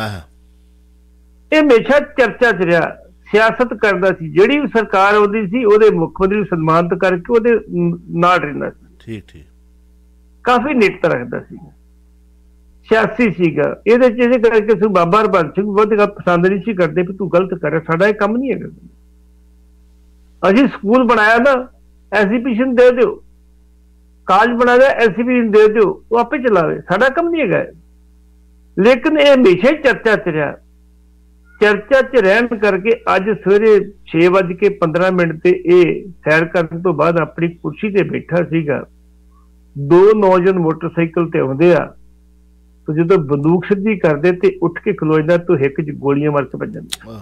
ਇਹ ਹਮੇਸ਼ਾ ਚਰਚਾ 'ਚ ਰਿਹਾ, ਸਿਆਸਤ ਕਰਦਾ ਸੀ। ਜਿਹੜੀ ਵੀ ਸਰਕਾਰ ਆਉਂਦੀ ਸੀ ਉਹਦੇ ਮੁੱਖ ਮੰਤਰੀ ਨੂੰ ਸਨਮਾਨਿਤ ਕਰਕੇ ਉਹਦੇ ਨਾਲ ਰਹਿੰਦਾ ਸੀ। ਠੀਕ ਠੀਕ, ਕਾਫੀ ਨਿੱਤ ਰੱਖਦਾ ਸੀ, ਸਿਆਸੀ ਸੀਗਾ। ਇਹਦੇ 'ਚ ਇਹਦੇ ਕਰਕੇ ਬਾਬਾ ਹਰਬੰਸ ਸਿੰਘ ਬਹੁਤ ਗੱਲ ਪਸੰਦ ਨਹੀਂ ਸੀ ਕਰਦੇ ਵੀ ਤੂੰ ਗਲਤ ਕਰ ਰਿਹਾ, ਸਾਡਾ ਇਹ ਕੰਮ ਨਹੀਂ ਹੈਗਾ। ਅਸੀਂ ਸਕੂਲ ਬਣਾਇਆ ਨਾ, ਐਗਜ਼ੀਬਿਸ਼ਨ ਦੇ ਦਿਓ, ਕਾਲਜ ਬਣਾਇਆ ਐਗਜ਼ੀਬਿਸ਼ਨ ਦੇ ਦਿਓ, ਉਹ ਆਪੇ ਚਲਾਵੇ, ਸਾਡਾ ਕੰਮ ਨਹੀਂ ਹੈਗਾ। ਲੇਕਿਨ ਇਹ ਹਮੇਸ਼ਾ ਚਰਚਾ 'ਚ ਰਿਹਾ। ਚਰਚਾ 'ਚ ਰਹਿਣ ਕਰਕੇ ਅੱਜ ਸਵੇਰੇ 6:15 ਤੇ ਇਹ ਸੈਰ ਕਰਨ ਤੋਂ ਬਾਅਦ ਆਪਣੀ ਕੁਰਸੀ ਤੇ ਬੈਠਾ ਸੀਗਾ। 2 ਨੌਜਵਾਨ ਮੋਟਰਸਾਈਕਲ ਤੇ ਆਉਂਦੇ ਆ, ਤੇ ਜਦੋਂ ਬੰਦੂਕ ਸਿੱਧੀ ਕਰਦੇ ਤੇ ਉੱਠ ਕੇ ਖਲੋ ਜਾਂਦਾ ਤੋਂ ਹਿੱਕ 'ਚ ਗੋਲੀਆਂ ਮਾਰ ਕੇ ਭੱਜ ਜਾਂਦਾ।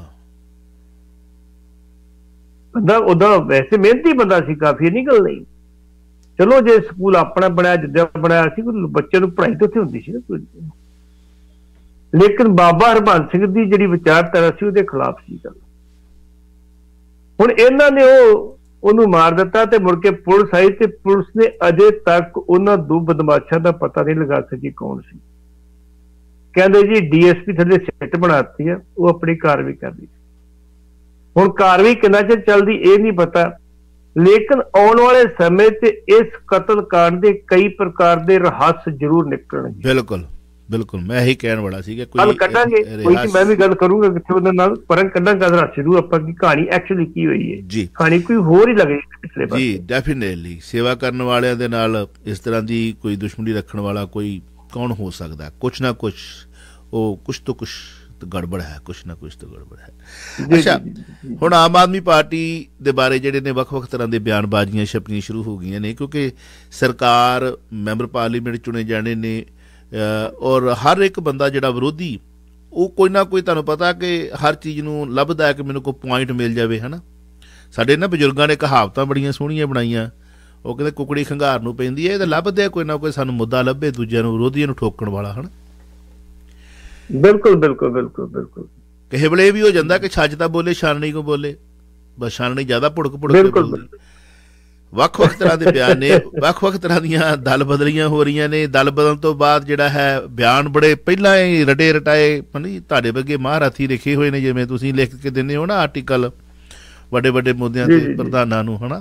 ਬੰਦਾ ਉਹਦਾ ਵੈਸੇ ਮਿਹਨਤੀ ਬੰਦਾ ਸੀ, ਕਾਫੀ ਨਹੀਂ ਗੱਲ ਨਹੀਂ। ਚਲੋ ਜੇ ਸਕੂਲ ਆਪਣਾ ਬਣਾਇਆ, ਜਿੱਦਾਂ ਬਣਾਇਆ ਸੀ, ਬੱਚੇ ਨੂੰ ਪੜ੍ਹਾਈ ਤਾਂ ਉੱਥੇ ਹੁੰਦੀ ਸੀ ਨਾ। ਲੇਕਿਨ ਬਾਬਾ ਹਰਬੰਸ ਸਿੰਘ ਦੀ ਜਿਹੜੀ ਵਿਚਾਰਧਾਰਾ ਸੀ ਉਹਦੇ ਖਿਲਾਫ ਸੀ ਗੱਲ। ਹੁਣ ਇਹਨਾਂ ਨੇ ਉਹਨੂੰ ਮਾਰ ਦਿੱਤਾ ਤੇ ਮੁੜ ਕੇ ਪੁਲਿਸ ਆਈ ਤੇ ਪੁਲਿਸ ਨੇ ਅਜੇ ਤੱਕ ਉਹਨਾਂ 2 ਬਦਮਾਸ਼ਾਂ ਦਾ ਪਤਾ ਨਹੀਂ ਲਗਾ ਸਕੀ ਕੌਣ ਸੀ। ਕਹਿੰਦੇ ਜੀ ਡੀਐਸਪੀ ਥੱਲੇ ਸਿੱਟ ਬਣਾਤੀ ਆ, ਉਹ ਆਪਣੀ ਕਾਰਵਾਈ ਕਰਦੀ। ਹੁਣ ਕਾਰਵਾਈ ਕਿੰਨਾ ਚਿਰ ਚੱਲਦੀ ਇਹ ਨਹੀਂ ਪਤਾ, ਲੇਕਿਨ ਆਉਣ ਵਾਲੇ ਸਮੇਂ ਤੇ ਇਸ ਕਤਲ ਕਾਂਡ ਦੇ ਕਈ ਪ੍ਰਕਾਰ ਦੇ ਰਹੱਸ ਜ਼ਰੂਰ ਨਿਕਲਣਗੇ। ਬਿਲਕੁਲ ਬਿਲਕੁਲ, ਮੈਂ ਇਹੀ ਕਹਿਣ ਵਾਲਾ ਸੀਗਾ। ਕੋਈ ਕੱਢਾਂਗੇ, ਕੋਈ ਮੈਂ ਵੀ ਗੱਲ ਕਰੂੰਗਾ ਕਿੱਥੇ ਉਹਦੇ ਨਾਲ, ਪਰ ਕੱਢਾਂਗਾ ਰਹੱਸ ਜ਼ਰੂਰ ਆਪਾਂ ਕਿ ਕਹਾਣੀ ਐਕਚੁਅਲੀ ਕੀ ਹੋਈ ਹੈ ਜੀ। ਕਹਾਣੀ ਕੋਈ ਹੋਰ ਹੀ ਲੱਗੇ ਪਿਛਲੇ ਪਾਸੇ ਜੀ। ਡੈਫੀਨੇਟਲੀ ਸੇਵਾ ਕਰਨ ਵਾਲਿਆਂ ਦੇ ਨਾਲ ਇਸ ਤਰ੍ਹਾਂ ਦੀ ਕੋਈ ਦੁਸ਼ਮਣੀ ਰੱਖਣ ਵਾਲਾ ਕੋਈ ਕੌਣ ਹੋ ਸਕਦਾ? ਕੁਛ ਨਾ ਕੁਛ ਉਹ ਕੁਛ ਤੋਂ ਕੁਛ ਗੜਬੜ ਹੈ, ਕੁਛ ਨਾ ਕੁਛ ਤਾਂ ਗੜਬੜ ਹੈ। ਅੱਛਾ, ਹੁਣ ਆਮ ਆਦਮੀ ਪਾਰਟੀ ਦੇ ਬਾਰੇ ਜਿਹੜੇ ਨੇ ਵੱਖ-ਵੱਖ ਤਰ੍ਹਾਂ ਦੇ ਬਿਆਨਬਾਜ਼ੀਆਂ ਛਪਣੀਆਂ ਸ਼ੁਰੂ ਹੋ ਗਈਆਂ ਨੇ, ਕਿਉਂਕਿ ਸਰਕਾਰ, ਮੈਂਬਰ ਪਾਰਲੀਮੈਂਟ ਚੁਣੇ ਜਾਣੇ ਨੇ, ਔਰ ਹਰ ਇੱਕ ਬੰਦਾ ਜਿਹੜਾ ਵਿਰੋਧੀ ਉਹ ਕੋਈ ਨਾ ਕੋਈ, ਤੁਹਾਨੂੰ ਪਤਾ ਕਿ ਹਰ ਚੀਜ਼ ਨੂੰ ਲੱਭਦਾ ਕਿ ਮੈਨੂੰ ਕੋਈ ਪੁਆਇੰਟ ਮਿਲ ਜਾਵੇ, ਹੈ ਨਾ। ਸਾਡੇ ਨਾ ਬਜ਼ੁਰਗਾਂ ਨੇ ਕਹਾਵਤਾਂ ਬੜੀਆਂ ਸੋਹਣੀਆਂ ਬਣਾਈਆਂ, ਉਹ ਕਹਿੰਦੇ ਕੁਕੜੀ ਖੰਘਾਰ ਨੂੰ ਪੈਂਦੀ ਹੈ, ਇਹ ਤਾਂ ਲੱਭਦੇ ਕੋਈ ਨਾ ਕੋਈ ਸਾਨੂੰ ਮੁੱਦਾ ਲੱਭੇ ਦੂਜਿਆਂ ਨੂੰ, ਵਿਰੋਧੀਆਂ ਨੂੰ ਠੋਕਣ ਵਾਲਾ, ਹੈ ਨਾ। ਬਿਲਕੁਲ ਬਿਲਕੁਲ ਬਿਲਕੁਲ ਬਿਲਕੁਲ। ਕਿਸੇ ਵੇਲੇ ਇਹ ਵੀ ਹੋ ਜਾਂਦਾ ਕਿ ਛੱਜ ਤਾਂ ਬੋਲੇ ਛਾਨਣੀ ਕੋ ਬੋਲੇ, ਬਸ ਛਾਨਣੀ ਜ਼ਿਆਦਾ ਭੁੜਕ ਭੁੜਕ। ਵੱਖ-ਵੱਖ ਤਰ੍ਹਾਂ ਦੇ ਬਿਆਨ ਨੇ, ਵੱਖ-ਵੱਖ ਤਰ੍ਹਾਂ ਦੀਆਂ ਦਲ ਬਦਲੀਆਂ ਹੋ ਰਹੀਆਂ ਨੇ। ਦਲ ਬਦਲਣ ਤੋਂ ਬਾਅਦ ਜਿਹੜਾ ਹੈ ਬਿਆਨ ਬੜੇ ਪਹਿਲਾਂ ਹੀ ਰਟੇ ਰਟਾਏ, ਤੁਹਾਡੇ ਵਰਗੇ ਮਹਾਰਥੀ ਲਿਖੇ ਹੋਏ ਨੇ, ਜਿਵੇਂ ਤੁਸੀਂ ਲਿਖ ਕੇ ਦਿੰਦੇ ਹੋ ਨਾ ਆਰਟੀਕਲ ਵੱਡੇ ਵੱਡੇ ਮੁੱਦਿਆਂ ਤੇ ਪ੍ਰਧਾਨਾਂ ਨੂੰ, ਹੈ ਨਾ।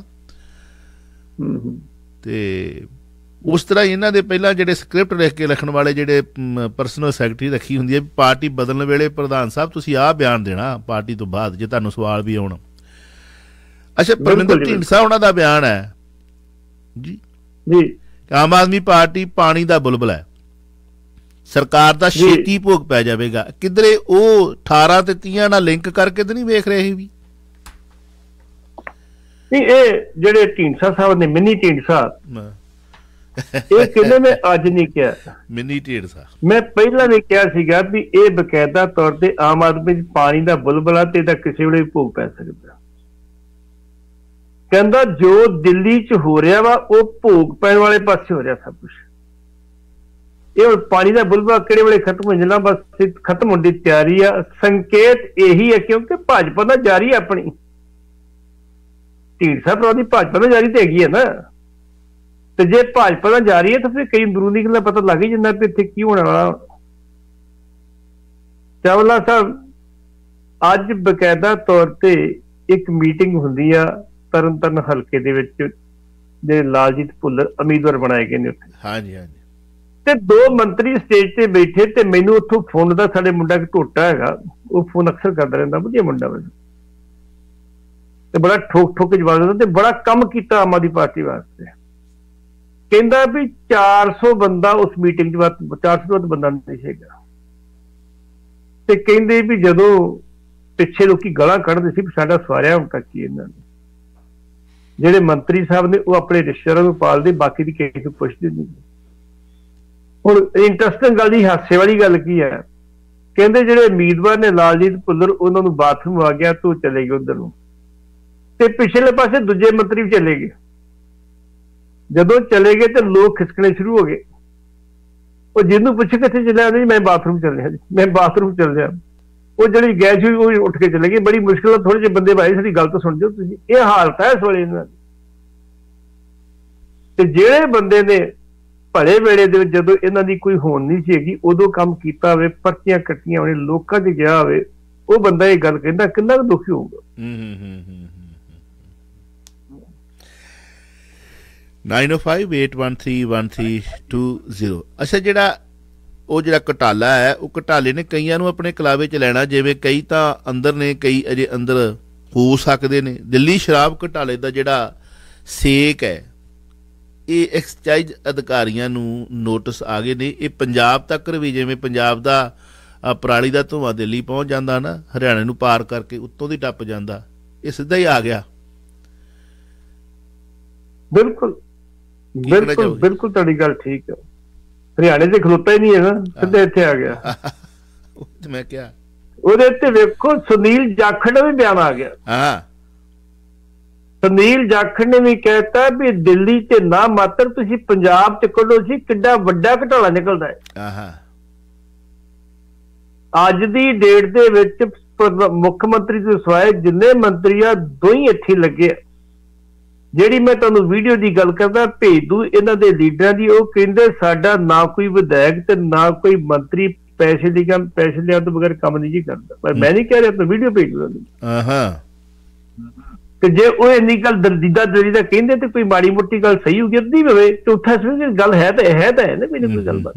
ਤੇ ਉਸ ਤਰ੍ਹਾਂ ਇਹਨਾਂ ਦੇ ਪਹਿਲਾਂ ਜਿਹੜੇ ਸਕ੍ਰਿਪਟ ਲਿਖ ਕੇ ਲਿਖਣ ਵਾਲੇ ਜਿਹੜੇ ਪਰਸਨਲ ਸੈਕਟਰੀ ਰੱਖੀ ਹੁੰਦੀ ਹੈ, ਪਾਰਟੀ ਬਦਲਣ ਵੇਲੇ ਪ੍ਰਧਾਨ ਸਾਹਿਬ ਤੁਸੀਂ ਆਹ ਬਿਆਨ ਦੇਣਾ ਪਾਰਟੀ ਤੋਂ ਬਾਅਦ ਜੇ ਤੁਹਾਨੂੰ ਸਵਾਲ ਵੀ ਆਉਣ। ਅੱਛਾ, ਪਰਮਿੰਦਰ ਢੀਂਡਸਾ ਉਹਨਾਂ ਦਾ ਬਿਆਨ ਹੈ ਜੀ, ਆਮ ਆਦਮੀ ਪਾਰਟੀ ਪਾਣੀ ਦਾ ਬੁਲਬੁਲ ਹੈ, ਸਰਕਾਰ ਦਾ ਛੇਤੀ ਭੋਗ ਪੈ ਜਾਵੇਗਾ। ਕਿਧਰੇ ਉਹ 18 ਤੇ 30 ਨਾਲ ਲਿੰਕ ਕਰਕੇ ਤਾਂ ਨਹੀਂ ਵੇਖ ਰਹੇ ਵੀ? ਇਹ ਜਿਹੜੇ ਢੀਂਡਸਾ ਸਾਹਿਬ ਨੇ, ਮਿੰਨੀ ਢੀਂਡਸਾ, ਇਹ ਕਹਿੰਦੇ ਮੈਂ ਅੱਜ ਨਹੀਂ ਕਿਹਾ, ਮਿੰਨੀ ਢੀਂਡਸਾ ਮੈਂ ਪਹਿਲਾਂ ਵੀ ਕਿਹਾ ਸੀਗਾ ਵੀ ਇਹ ਬਕਾਇਦਾ ਤੌਰ ਤੇ ਆਮ ਆਦਮੀ ਪਾਣੀ ਦਾ ਬੁਲਬੁਲ ਆ ਤੇ ਇਹਦਾ ਕਿਸੇ ਵੇਲੇ ਵੀ ਭੋਗ ਪੈ ਸਕਦਾ। ਕਹਿੰਦਾ ਜੋ ਦਿੱਲੀ 'ਚ ਹੋ ਰਿਹਾ ਵਾ ਉਹ ਭੋਗ ਪੈਣ ਵਾਲੇ ਪਾਸੇ ਹੋ ਰਿਹਾ ਸਭ ਕੁਛ। ਇਹ ਹੁਣ ਪਾਣੀ ਦਾ ਬੁਲਬੁਲਾ ਕਿਹੜੇ ਵੇਲੇ ਖਤਮ ਹੋ ਜਾਣਾ, ਬਸ ਖਤਮ ਹੋਣ ਦੀ ਤਿਆਰੀ ਆ। ਸੰਕੇਤ ਇਹੀ ਹੈ ਕਿਉਂਕਿ ਭਾਜਪਾ ਦਾ ਜਾਰੀ ਆਪਣੀ, ਢੀਂਡਸਾ ਭਰਾ ਦੀ ਭਾਜਪਾ ਦਾ ਜਾਰੀ ਤੇ ਹੈਗੀ ਹੈ ਨਾ। ਤੇ ਜੇ ਭਾਜਪਾ ਦਾ ਜਾਰੀ ਹੈ ਤਾਂ ਫਿਰ ਕਈ ਅੰਦਰੂਨੀ ਗੱਲਾਂ ਪਤਾ ਲੱਗ ਹੀ ਜਾਂਦਾ ਵੀ ਇੱਥੇ ਕੀ ਹੋਣ ਵਾਲਾ। ਚਾਵਲਾ ਸਾਹਿਬ ਅੱਜ ਬਕਾਇਦਾ ਤੌਰ ਤੇ ਇੱਕ ਮੀਟਿੰਗ ਹੁੰਦੀ ਆ ਤਰਨਤਾਰਨ ਹਲਕੇ ਦੇ ਵਿੱਚ, ਜਿਹੜੇ ਲਾਲਜੀਤ ਭੁੱਲਰ ਉਮੀਦਵਾਰ ਬਣਾਏ ਗਏ ਨੇ ਉੱਥੇ। ਹਾਂਜੀ ਹਾਂਜੀ। ਤੇ 2 ਮੰਤਰੀ ਸਟੇਜ ਤੇ ਬੈਠੇ ਤੇ ਮੈਨੂੰ ਉੱਥੋਂ ਫੋਨ ਦਾ, ਸਾਡੇ ਮੁੰਡਾ ਇੱਕ ਢੋਟਾ ਹੈਗਾ, ਉਹ ਫੋਨ ਅਕਸਰ ਕਰਦਾ ਰਹਿੰਦਾ, ਵਧੀਆ ਮੁੰਡਾ ਵਾ ਤੇ ਬੜਾ ਠੋਕ ਠੋਕ ਜਵਾਬ ਦਿੰਦਾ ਤੇ ਬੜਾ ਕੰਮ ਕੀਤਾ ਆਮ ਆਦਮੀ ਪਾਰਟੀ ਵਾਸਤੇ। ਕਹਿੰਦਾ ਵੀ 400 ਬੰਦਾ ਉਸ ਮੀਟਿੰਗ 'ਚ, 400 ਤੋਂ ਵੱਧ ਬੰਦਾ ਨਹੀਂ ਸੀਗਾ। ਤੇ ਕਹਿੰਦੇ ਵੀ ਜਦੋਂ ਪਿੱਛੇ ਲੋਕੀ ਗਾਲਾਂ ਕੱਢਦੇ ਸੀ ਵੀ ਸਾਡਾ ਸਵਾਰਿਆ ਹੁਣ ਤੱਕ ਹੀ ਇਹਨਾਂ ਨੇ, ਜਿਹੜੇ ਮੰਤਰੀ ਸਾਹਿਬ ਨੇ ਉਹ ਆਪਣੇ ਰਿਸ਼ਤੇਦਾਰਾਂ ਨੂੰ ਪਾਲਦੇ, ਬਾਕੀ ਦੀ ਕਿਸੇ ਨੂੰ ਪੁੱਛਦੇ ਨਹੀਂ। ਹੁਣ ਇੰਟਰਸਟਿੰਗ ਗੱਲ, ਦੀ ਹਾਸੇ ਵਾਲੀ ਗੱਲ ਕੀ ਹੈ, ਕਹਿੰਦੇ ਜਿਹੜੇ ਉਮੀਦਵਾਰ ਨੇ ਲਾਲਜੀਤ ਭੁੱਲਰ, ਉਹਨਾਂ ਨੂੰ ਬਾਥਰੂਮ ਆ ਗਿਆ ਤੇ ਉਹ ਚਲੇ ਗਏ ਉਧਰ ਨੂੰ, ਤੇ ਪਿਛਲੇ ਪਾਸੇ ਦੂਜੇ ਮੰਤਰੀ ਵੀ ਚਲੇ ਗਏ। ਜਦੋਂ ਚਲੇ ਗਏ ਤੇ ਲੋਕ ਖਿਸਕਣੇ ਸ਼ੁਰੂ ਹੋ ਗਏ। ਉਹ ਜਿਹਨੂੰ ਪੁੱਛੇ ਕਿੱਥੇ ਚੱਲਿਆ, ਨਹੀਂ ਮੈਂ ਬਾਥਰੂਮ ਚੱਲਿਆ ਜੀ, ਮੈਂ ਬਾਥਰੂਮ ਚੱਲਿਆ। ਉਹ ਜਿਹੜੀ ਗੈਸ ਹੋਈ ਉਹ ਉੱਠ ਕੇ ਚਲੇ ਗਏ। ਬੜੀ ਮੁਸ਼ਕਿਲ ਨਾਲ ਥੋੜੇ ਜਿਹੇ ਬੰਦੇ ਭਾਈ ਸਾਡੀ ਗੱਲ ਤਾਂ ਸੁਣ ਜਾਓ ਤੁਸੀਂ। ਇਹ ਹਾਲਤ ਹੈ ਇਸ ਵੇਲੇ ਇਹਨਾਂ ਦੀ। ਤੇ ਜਿਹੜੇ ਬੰਦੇ ਨੇ ਭਲੇ ਵੇਲੇ ਦੇ ਵਿੱਚ ਜਦੋਂ ਇਹਨਾਂ ਦੀ ਕੋਈ ਹੋਣ ਨਹੀਂ ਸੀਗੀ, ਉਦੋਂ ਕੰਮ ਕੀਤਾ ਹੋਵੇ, ਪਰਚੀਆਂ ਕੱਟੀਆਂ ਹੋਣੇ, ਲੋਕਾਂ 'ਚ ਗਿਆ ਹੋਵੇ, ਉਹ ਬੰਦਾ ਇਹ ਗੱਲ ਕਹਿੰਦਾ ਕਿੰਨਾ ਕੁ ਦੁਖੀ ਹੋਊਗਾ। 9058131320। ਅੱਛਾ, ਜਿਹੜਾ ਘਟਾਲਾ ਹੈ, ਉਹ ਘਟਾਲੇ ਨੇ ਕਈਆਂ ਨੂੰ ਆਪਣੇ ਕਲਾਵੇ 'ਚ ਲੈਣਾ, ਜਿਵੇਂ ਕਈ ਤਾਂ ਅੰਦਰ ਨੇ, ਕਈ ਅਜੇ ਅੰਦਰ ਹੋ ਸਕਦੇ ਨੇ। ਦਿੱਲੀ ਸ਼ਰਾਬ ਘਟਾਲੇ ਦਾ ਜਿਹੜਾ ਸੇਕ ਹੈ, ਇਹ ਐਕਸਾਈਜ਼ ਅਧਿਕਾਰੀਆਂ ਨੂੰ ਨੋਟਿਸ ਆ ਗਏ ਨੇ। ਇਹ ਪੰਜਾਬ ਤੱਕ ਵੀ, ਜਿਵੇਂ ਪੰਜਾਬ ਦਾ ਪਰਾਲੀ ਦਾ ਧੂੰਆਂ ਦਿੱਲੀ ਪਹੁੰਚ ਜਾਂਦਾ ਨਾ, ਹਰਿਆਣੇ ਨੂੰ ਪਾਰ ਕਰਕੇ ਉੱਤੋਂ ਦੀ ਟੱਪ ਜਾਂਦਾ, ਇਹ ਸਿੱਧਾ ਹੀ ਆ ਗਿਆ। ਬਿਲਕੁਲ ਬਿਲਕੁਲ ਬਿਲਕੁਲ ਤੁਹਾਡੀ ਗੱਲ ਠੀਕ ਹੈ। ਹਰਿਆਣੇ ਤੇ ਖਲੋਤਾ ਹੀ ਨਹੀਂ ਹੈ ਨਾ, ਸਿੱਧਾ ਇੱਥੇ ਆ ਗਿਆ। ਮੈਂ ਕਿਹਾ ਉਹਦੇ ਤੇ ਵੇਖੋ ਸੁਨੀਲ ਜਾਖੜ ਦਾ ਵੀ ਬਿਆਨ ਆ ਗਿਆ। ਹਾਂ, ਸੁਨੀਲ ਜਾਖੜ ਨੇ ਵੀ ਕਹਿਤਾ ਵੀ ਦਿੱਲੀ ਤੇ ਨਾ ਮਾਤਰ ਤੁਸੀਂ ਪੰਜਾਬ ਚ ਕੱਢੋ ਸੀ, ਕਿੱਡਾ ਵੱਡਾ ਘਟਾਲਾ ਨਿਕਲਦਾ ਹੈ। ਅੱਜ ਦੀ ਡੇਟ ਦੇ ਵਿੱਚ ਮੁੱਖ ਮੰਤਰੀ ਤੋਂ ਸਿਵਾਏ ਜਿੰਨੇ ਮੰਤਰੀ ਆ, ਦੋ ਹੀ ਇੱਥੇ ਲੱਗੇ। ਜਿਹੜੀ ਮੈਂ ਤੁਹਾਨੂੰ ਵੀਡੀਓ ਦੀ ਗੱਲ ਕਰਦਾ, ਭੇਜ ਦੂ ਇਹਨਾਂ ਦੇ ਲੀਡਰਾਂ ਦੀ। ਉਹ ਕਹਿੰਦੇ ਸਾਡਾ ਨਾ ਕੋਈ ਵਿਧਾਇਕ ਤੇ ਨਾ ਕੋਈ ਮੰਤਰੀ ਪੈਸੇ ਲਿਆ ਤੋਂ ਬਗੈਰ ਕੰਮ ਨਹੀਂ ਜੀ ਕਰਦਾ। ਪਰ ਮੈਂ ਨਹੀਂ ਕਹਿ ਰਿਹਾ, ਤਾਂ ਵੀਡੀਓ ਭੇਜ ਦੂ। ਤੇ ਜੇ ਉਹ ਇੰਨੀ ਗੱਲ ਦਰਦੀਦਾ ਕਹਿੰਦੇ ਤੇ ਕੋਈ ਮਾੜੀ ਮੋਟੀ ਗੱਲ ਸਹੀ ਹੋ ਗਈ, ਅੱਧੀ ਵੀ ਹੋਵੇ, ਚੌਥਾ ਗੱਲ ਹੈ ਤਾਂ ਹੈ ਨਾ ਕੋਈ ਨਾ ਕੋਈ ਗੱਲਬਾਤ।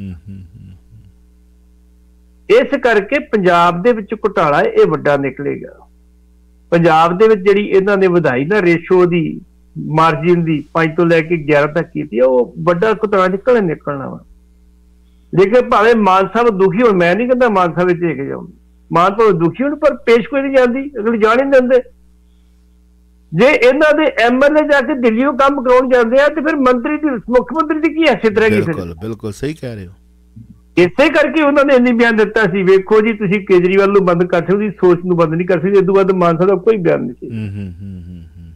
ਇਸ ਕਰਕੇ ਪੰਜਾਬ ਦੇ ਵਿੱਚ ਘੁਟਾਲਾ ਇਹ ਵੱਡਾ ਨਿਕਲੇਗਾ। ਪੰਜਾਬ ਦੇ ਵਿੱਚ ਜਿਹੜੀ ਇਹਨਾਂ ਨੇ ਵਧਾਈ ਨਾ ਰੇਸ਼ੋ ਦੀ, ਮਾਰਜਿਨ ਦੀ 5 ਤੋਂ ਲੈ ਕੇ 11 ਤੱਕ ਕੀਤੀ, ਉਹ ਵੱਡਾ ਘੁਟਾਲਾ ਨਿਕਲਣਾ ਵਾ। ਲੇਕਿਨ ਭਾਵੇਂ ਮਾਨ ਸਾਹਿਬ ਦੁਖੀ ਹੋਣ, ਮੈਂ ਨਹੀਂ ਕਹਿੰਦਾ ਮਾਨ ਸਾਹਿਬ ਵਿੱਚ ਲੈ ਕੇ ਜਾਉਂ, ਮਾਨ ਭਾਵੇਂ ਦੁਖੀ ਹੋਣ, ਪਰ ਪੇਸ਼ ਕੋਈ ਨਹੀਂ ਜਾਂਦੀ, ਅਗਲੇ ਜਾਣ ਹੀ ਨਹੀਂ ਦਿੰਦੇ। ਜੇ ਇਹਨਾਂ ਦੇ ਐਮਐਲਏ ਜਾ ਕੇ ਦਿੱਲੀ ਨੂੰ ਕੰਮ ਕਰਾਉਣ ਜਾਂਦੇ ਆ, ਤੇ ਫਿਰ ਮੰਤਰੀ ਦੀ, ਮੁੱਖ ਮੰਤਰੀ ਦੀ ਕੀ ਹੈਸੀਅਤ ਰਹੇਗੀ? ਬਿਲਕੁਲ ਸਹੀ ਕਹਿ ਰਹੇ ਹੋ। ਇਸੇ ਕਰਕੇ ਉਹਨਾਂ ਨੇ ਇੰਨੀ ਬਿਆਨ ਦਿੱਤਾ ਸੀ, ਵੇਖੋ ਜੀ ਤੁਸੀਂ ਕੇਜਰੀਵਾਲ ਨੂੰ ਬੰਦ ਕਰ ਸਕਦੇ, ਸੋਚ ਨੂੰ ਬੰਦ ਨਹੀਂ ਕਰ ਸਕਦੇ। ਇਸ ਤੋਂ ਬਾਅਦ ਮਾਨ ਸਾਹਿਬ ਦਾ ਕੋਈ ਬਿਆਨ ਨਹੀਂ ਸੀ।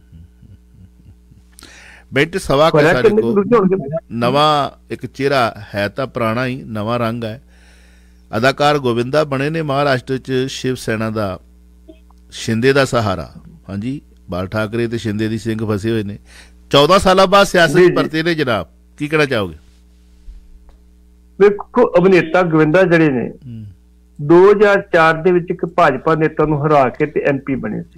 ਬੇਟੇ ਸਵਾ ਕੇ ਸਾਡੇ ਕੋਲ ਨਵਾਂ ਇੱਕ ਚਿਹਰਾ ਹੈ, ਤਾਂ ਪੁਰਾਣਾ ਹੀ, ਨਵਾਂ ਰੰਗ ਹੈ। ਅਦਾਕਾਰ ਗੋਵਿੰਦਾ ਬਣੇ ਨੇ ਮਹਾਰਾਸ਼ਟਰ 'ਚ ਸ਼ਿਵ ਸੈਨਾ ਦਾ, ਸ਼ਿੰਦੇ ਦਾ ਸਹਾਰਾ। ਹਾਂਜੀ, ਬਾਲ ਠਾਕਰੇ ਤੇ ਸ਼ਿੰਦੇ ਦੀ ਸਿੰਘ ਫਸੇ ਹੋਏ ਨੇ। 14 ਸਾਲਾਂ ਬਾਅਦ ਸਿਆਸਤ ਪਰਤੇ ਨੇ। ਜਨਾਬ, ਕੀ ਕਹਿਣਾ ਚਾਹੋਗੇ? ਵੇਖੋ, ਅਭਿਨੇਤਾ ਗੋਵਿੰਦਾ ਜਿਹੜੇ ਨੇ 2004 ਦੇ ਵਿੱਚ ਇੱਕ ਭਾਜਪਾ ਨੇਤਾ ਨੂੰ ਹਰਾ ਕੇ ਤੇ MP ਬਣੇ ਸੀ,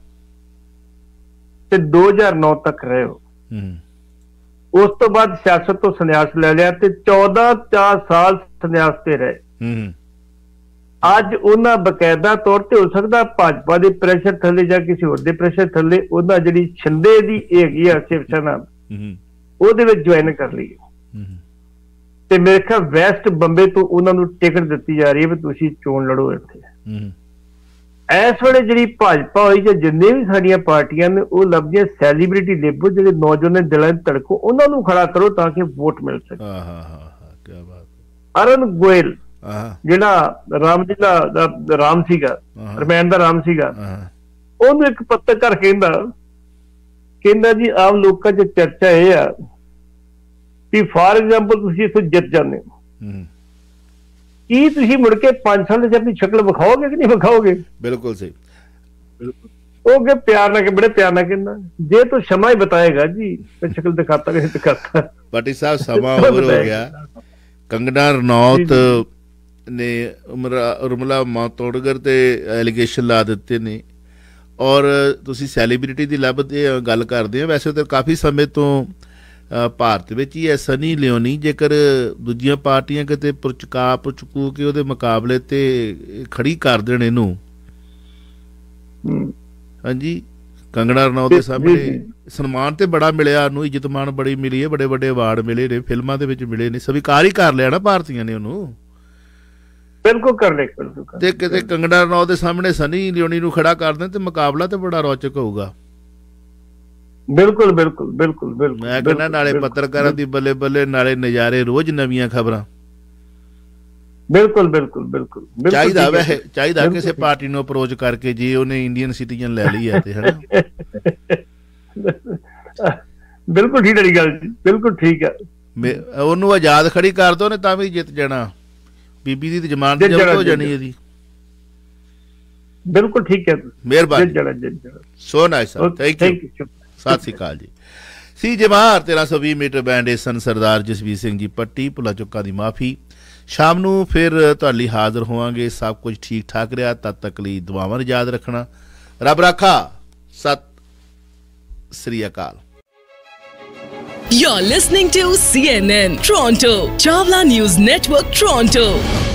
ਤੇ 2009 ਤੱਕ ਰਹੇ ਹੋ। ਉਸ ਤੋਂ ਬਾਅਦ ਸਿਆਸਤ ਤੋਂ ਸੰਨਿਆਸ ਲੈ ਲਿਆ ਤੇ 14 ਸਾਲ ਸੰਨਿਆਸ ਤੇ ਰਹੇ। ਅੱਜ ਉਹਨਾਂ ਬਕਾਇਦਾ ਤੌਰ ਤੇ, ਹੋ ਸਕਦਾ ਭਾਜਪਾ ਦੇ ਪ੍ਰੈਸ਼ਰ ਥੱਲੇ ਜਾਂ ਕਿਸੇ ਹੋਰ ਦੇ ਪ੍ਰੈਸ਼ਰ ਥੱਲੇ, ਉਹਨਾਂ ਜਿਹੜੀ ਸ਼ਿੰਦੇ ਦੀ ਹੈਗੀ ਆ ਸ਼ਿਵ ਸੈਨਾ, ਉਹਦੇ ਵਿੱਚ ਜੁਆਇਨ ਕਰ ਲਈ। ਤੇ ਮੇਰੇ ਖਿਆਲ ਵੈਸਟ ਬੰਬੇ ਤੋਂ ਉਹਨਾਂ ਨੂੰ ਟਿਕਟ ਦਿੱਤੀ ਜਾ ਰਹੀ ਹੈ ਵੀ ਤੁਸੀਂ ਚੋਣ ਲੜੋ ਇੱਥੇ। ਇਸ ਵੇਲੇ ਜਿਹੜੀ ਭਾਜਪਾ ਹੋਈ ਜਾਂ ਜਿੰਨੇ ਵੀ ਸਾਡੀਆਂ ਪਾਰਟੀਆਂ ਨੇ, ਉਹ ਲੱਭਦੀਆਂ ਸੈਲੀਬ੍ਰਿਟੀ ਲੱਭੋ, ਜਿਹੜੇ ਨੌਜਵਾਨ ਦਿਲਾਂ 'ਚ ਧੜਕੋ, ਉਹਨਾਂ ਨੂੰ ਖੜਾ ਕਰੋ ਤਾਂ ਕਿ ਵੋਟ ਮਿਲ ਸਕੇ। ਅਰਨ ਗੋਇਲ ਜਿਹੜਾ ਰਾਮਲੀਲਾ ਦਾ ਰਾਮ ਸੀਗਾ, ਰਮਾਇਣ ਦਾ ਰਾਮ ਸੀਗਾ, ਉਹਨੂੰ ਇੱਕ ਪੱਤਰਕਾਰ ਕਹਿੰਦਾ ਜੀ ਆਮ ਲੋਕਾਂ 'ਚ ਚਰਚਾ ਇਹ ਆ ਵੀ ਫਾਰ ਐਗਜ਼ਾਮਪਲ ਤੁਸੀਂ ਇੱਥੋਂ ਜਿੱਤ ਜਾਂਦੇ ਹੋ, ਕੀ ਤੁਸੀਂ ਮੁੜ ਕੇ 5 ਸਾਲ ਚ ਆਪਣੀ ਸ਼ਕਲ ਵਿਖਾਓਗੇ ਕਿ ਨਹੀਂ ਵਿਖਾਓਗੇ? ਬਿਲਕੁਲ ਸਹੀ। ਉਹ ਕਿ ਪਿਆਰ ਨਾਲ, ਬੜੇ ਪਿਆਰ ਨਾਲ ਕਹਿੰਦਾ, ਜੇ ਤੂੰ ਸਮਾਂ ਹੀ ਬਤਾਏਗਾ ਜੀ ਮੈਂ ਸ਼ਕਲ ਦਿਖਾਤਾ ਕਿ ਦਿਖਾਤਾ। ਪਾਟੀ ਸਾਹਿਬ ਸਮਾਂ ਹੋਰ ਹੋ ਗਿਆ। ਕੰਗਨਾ ਰਣੌਤ ਨੇ ਉਰਮਿਲਾ ਮਾਤੋਂਡਕਰ ਤੇ ਐਲੀਗੇਸ਼ਨ ਲਾ ਦਿੱਤੇ ਨੇ। ਔਰ ਤੁਸੀਂ ਸੈਲੀਬ੍ਰਿਟੀ ਦੀ ਗੱਲ ਕਰਦੇ ਹੋ, ਵੈਸੇ ਤਾਂ ਕਾਫੀ ਸਮੇਂ ਤੋਂ ਭਾਰਤ ਵਿੱਚ ਹੀ ਹੈ। ਸਨੀ ਲਿਓਨੀ, ਜੇਕਰ ਦੂਜੀਆਂ ਪਾਰਟੀਆਂ ਕਿਤੇ ਪੁਰਚਕੂ ਕੇ ਉਹਦੇ ਮੁਕਾਬਲੇ ਤੇ ਖੜੀ ਕਰ ਦੇਣ ਇਹਨੂੰ, ਹਾਂਜੀ, ਕੰਗਨਾ ਰਣੌਤ ਦੇ ਸਾਹਮਣੇ ਸਨਮਾਨ ਤੇ ਬੜਾ ਮਿਲਿਆ, ਉਹਨੂੰ ਇੱਜ਼ਤ ਮਾਣ ਬੜੀ ਮਿਲੀ ਹੈ, ਬੜੇ ਵੱਡੇ ਅਵਾਰਡ ਮਿਲੇ ਨੇ, ਫਿਲਮਾਂ ਦੇ ਵਿੱਚ ਮਿਲੇ ਨੇ, ਸਵੀਕਾਰ ਹੀ ਕਰ ਲਿਆ ਨਾ ਭਾਰਤੀਆਂ ਨੇ ਉਹਨੂੰ। ਬਿਲਕੁਲ ਕਰ ਲੈ। ਤੇ ਕਿਤੇ ਕੰਗਨਾ ਰਣੌਤ ਦੇ ਸਾਹਮਣੇ ਸਨੀ ਲਿਓਨੀ ਨੂੰ ਖੜਾ ਕਰ ਦੇਣ ਤੇ ਮੁਕਾਬਲਾ ਤੇ ਬੜਾ ਰੌਚਕ ਹੋਊਗਾ। बिल्कुल बिल्कुल बिल्कुल बिल्कुल मैं कहना नाले पत्रकारां दी बल्ले बल्ले नाले नज़ारे रोज नवीं खबरां बिल्कुल बिल्कुल बिल्कुल चाहिदा वैसे चाहिदा किसी पार्टी नूं अप्रोच करके जे उन्हें इंडियन सिटीजन लै ली है ते है बिल्कुल ठीक है गल जी बिल्कुल ठीक है ਉਹਨੂੰ ਆਜ਼ਾਦ ਖੜੀ ਕਰ ਦੋ ਨੇ ਤਾਂ ਵੀ ਜਿੱਤ ਜਾਣਾ ਬੀਬੀ ਦੀ ਜ਼ਮਾਨਤ ਜ਼ਬਤ ਹੋ ਜਾਣੀ ਇਹਦੀ ਬਿਲਕੁਲ ਠੀਕ ਹੈ ਮਿਹਰਬਾਨੀ ਸੋ ਨਾਈਸ ਥੈਂਕ ਯੂ ਸਤਿ ਸ਼੍ਰੀ ਅਕਾਲ ਜੀ ਸੀ ਜਮਾਰ 1320 ਮੀਟਰ ਬੈਂਡ ਏਸਨ ਸਰਦਾਰ ਜਸਵੀਰ ਸਿੰਘ ਜੀ ਪੱਟੀ ਭੁੱਲਾ ਚੁੱਕਾ ਦੀ ਮਾਫੀ ਸ਼ਾਮ ਨੂੰ ਫਿਰ ਤੁਹਾਡੇ ਲਈ ਹਾਜ਼ਰ ਹੋਵਾਂਗੇ ਸਭ ਕੁਝ ਠੀਕ ਠਾਕ ਰਿਹਾ ਤਦ ਤੱਕ ਲਈ ਦੁਆਵਾਂ ਨੂੰ ਯਾਦ ਰੱਖਣਾ ਰੱਬ ਰਾਖਾ ਸਤਿ ਸ੍ਰੀ ਅਕਾਲ You're listening to CNN Toronto, Chawla News Network Toronto.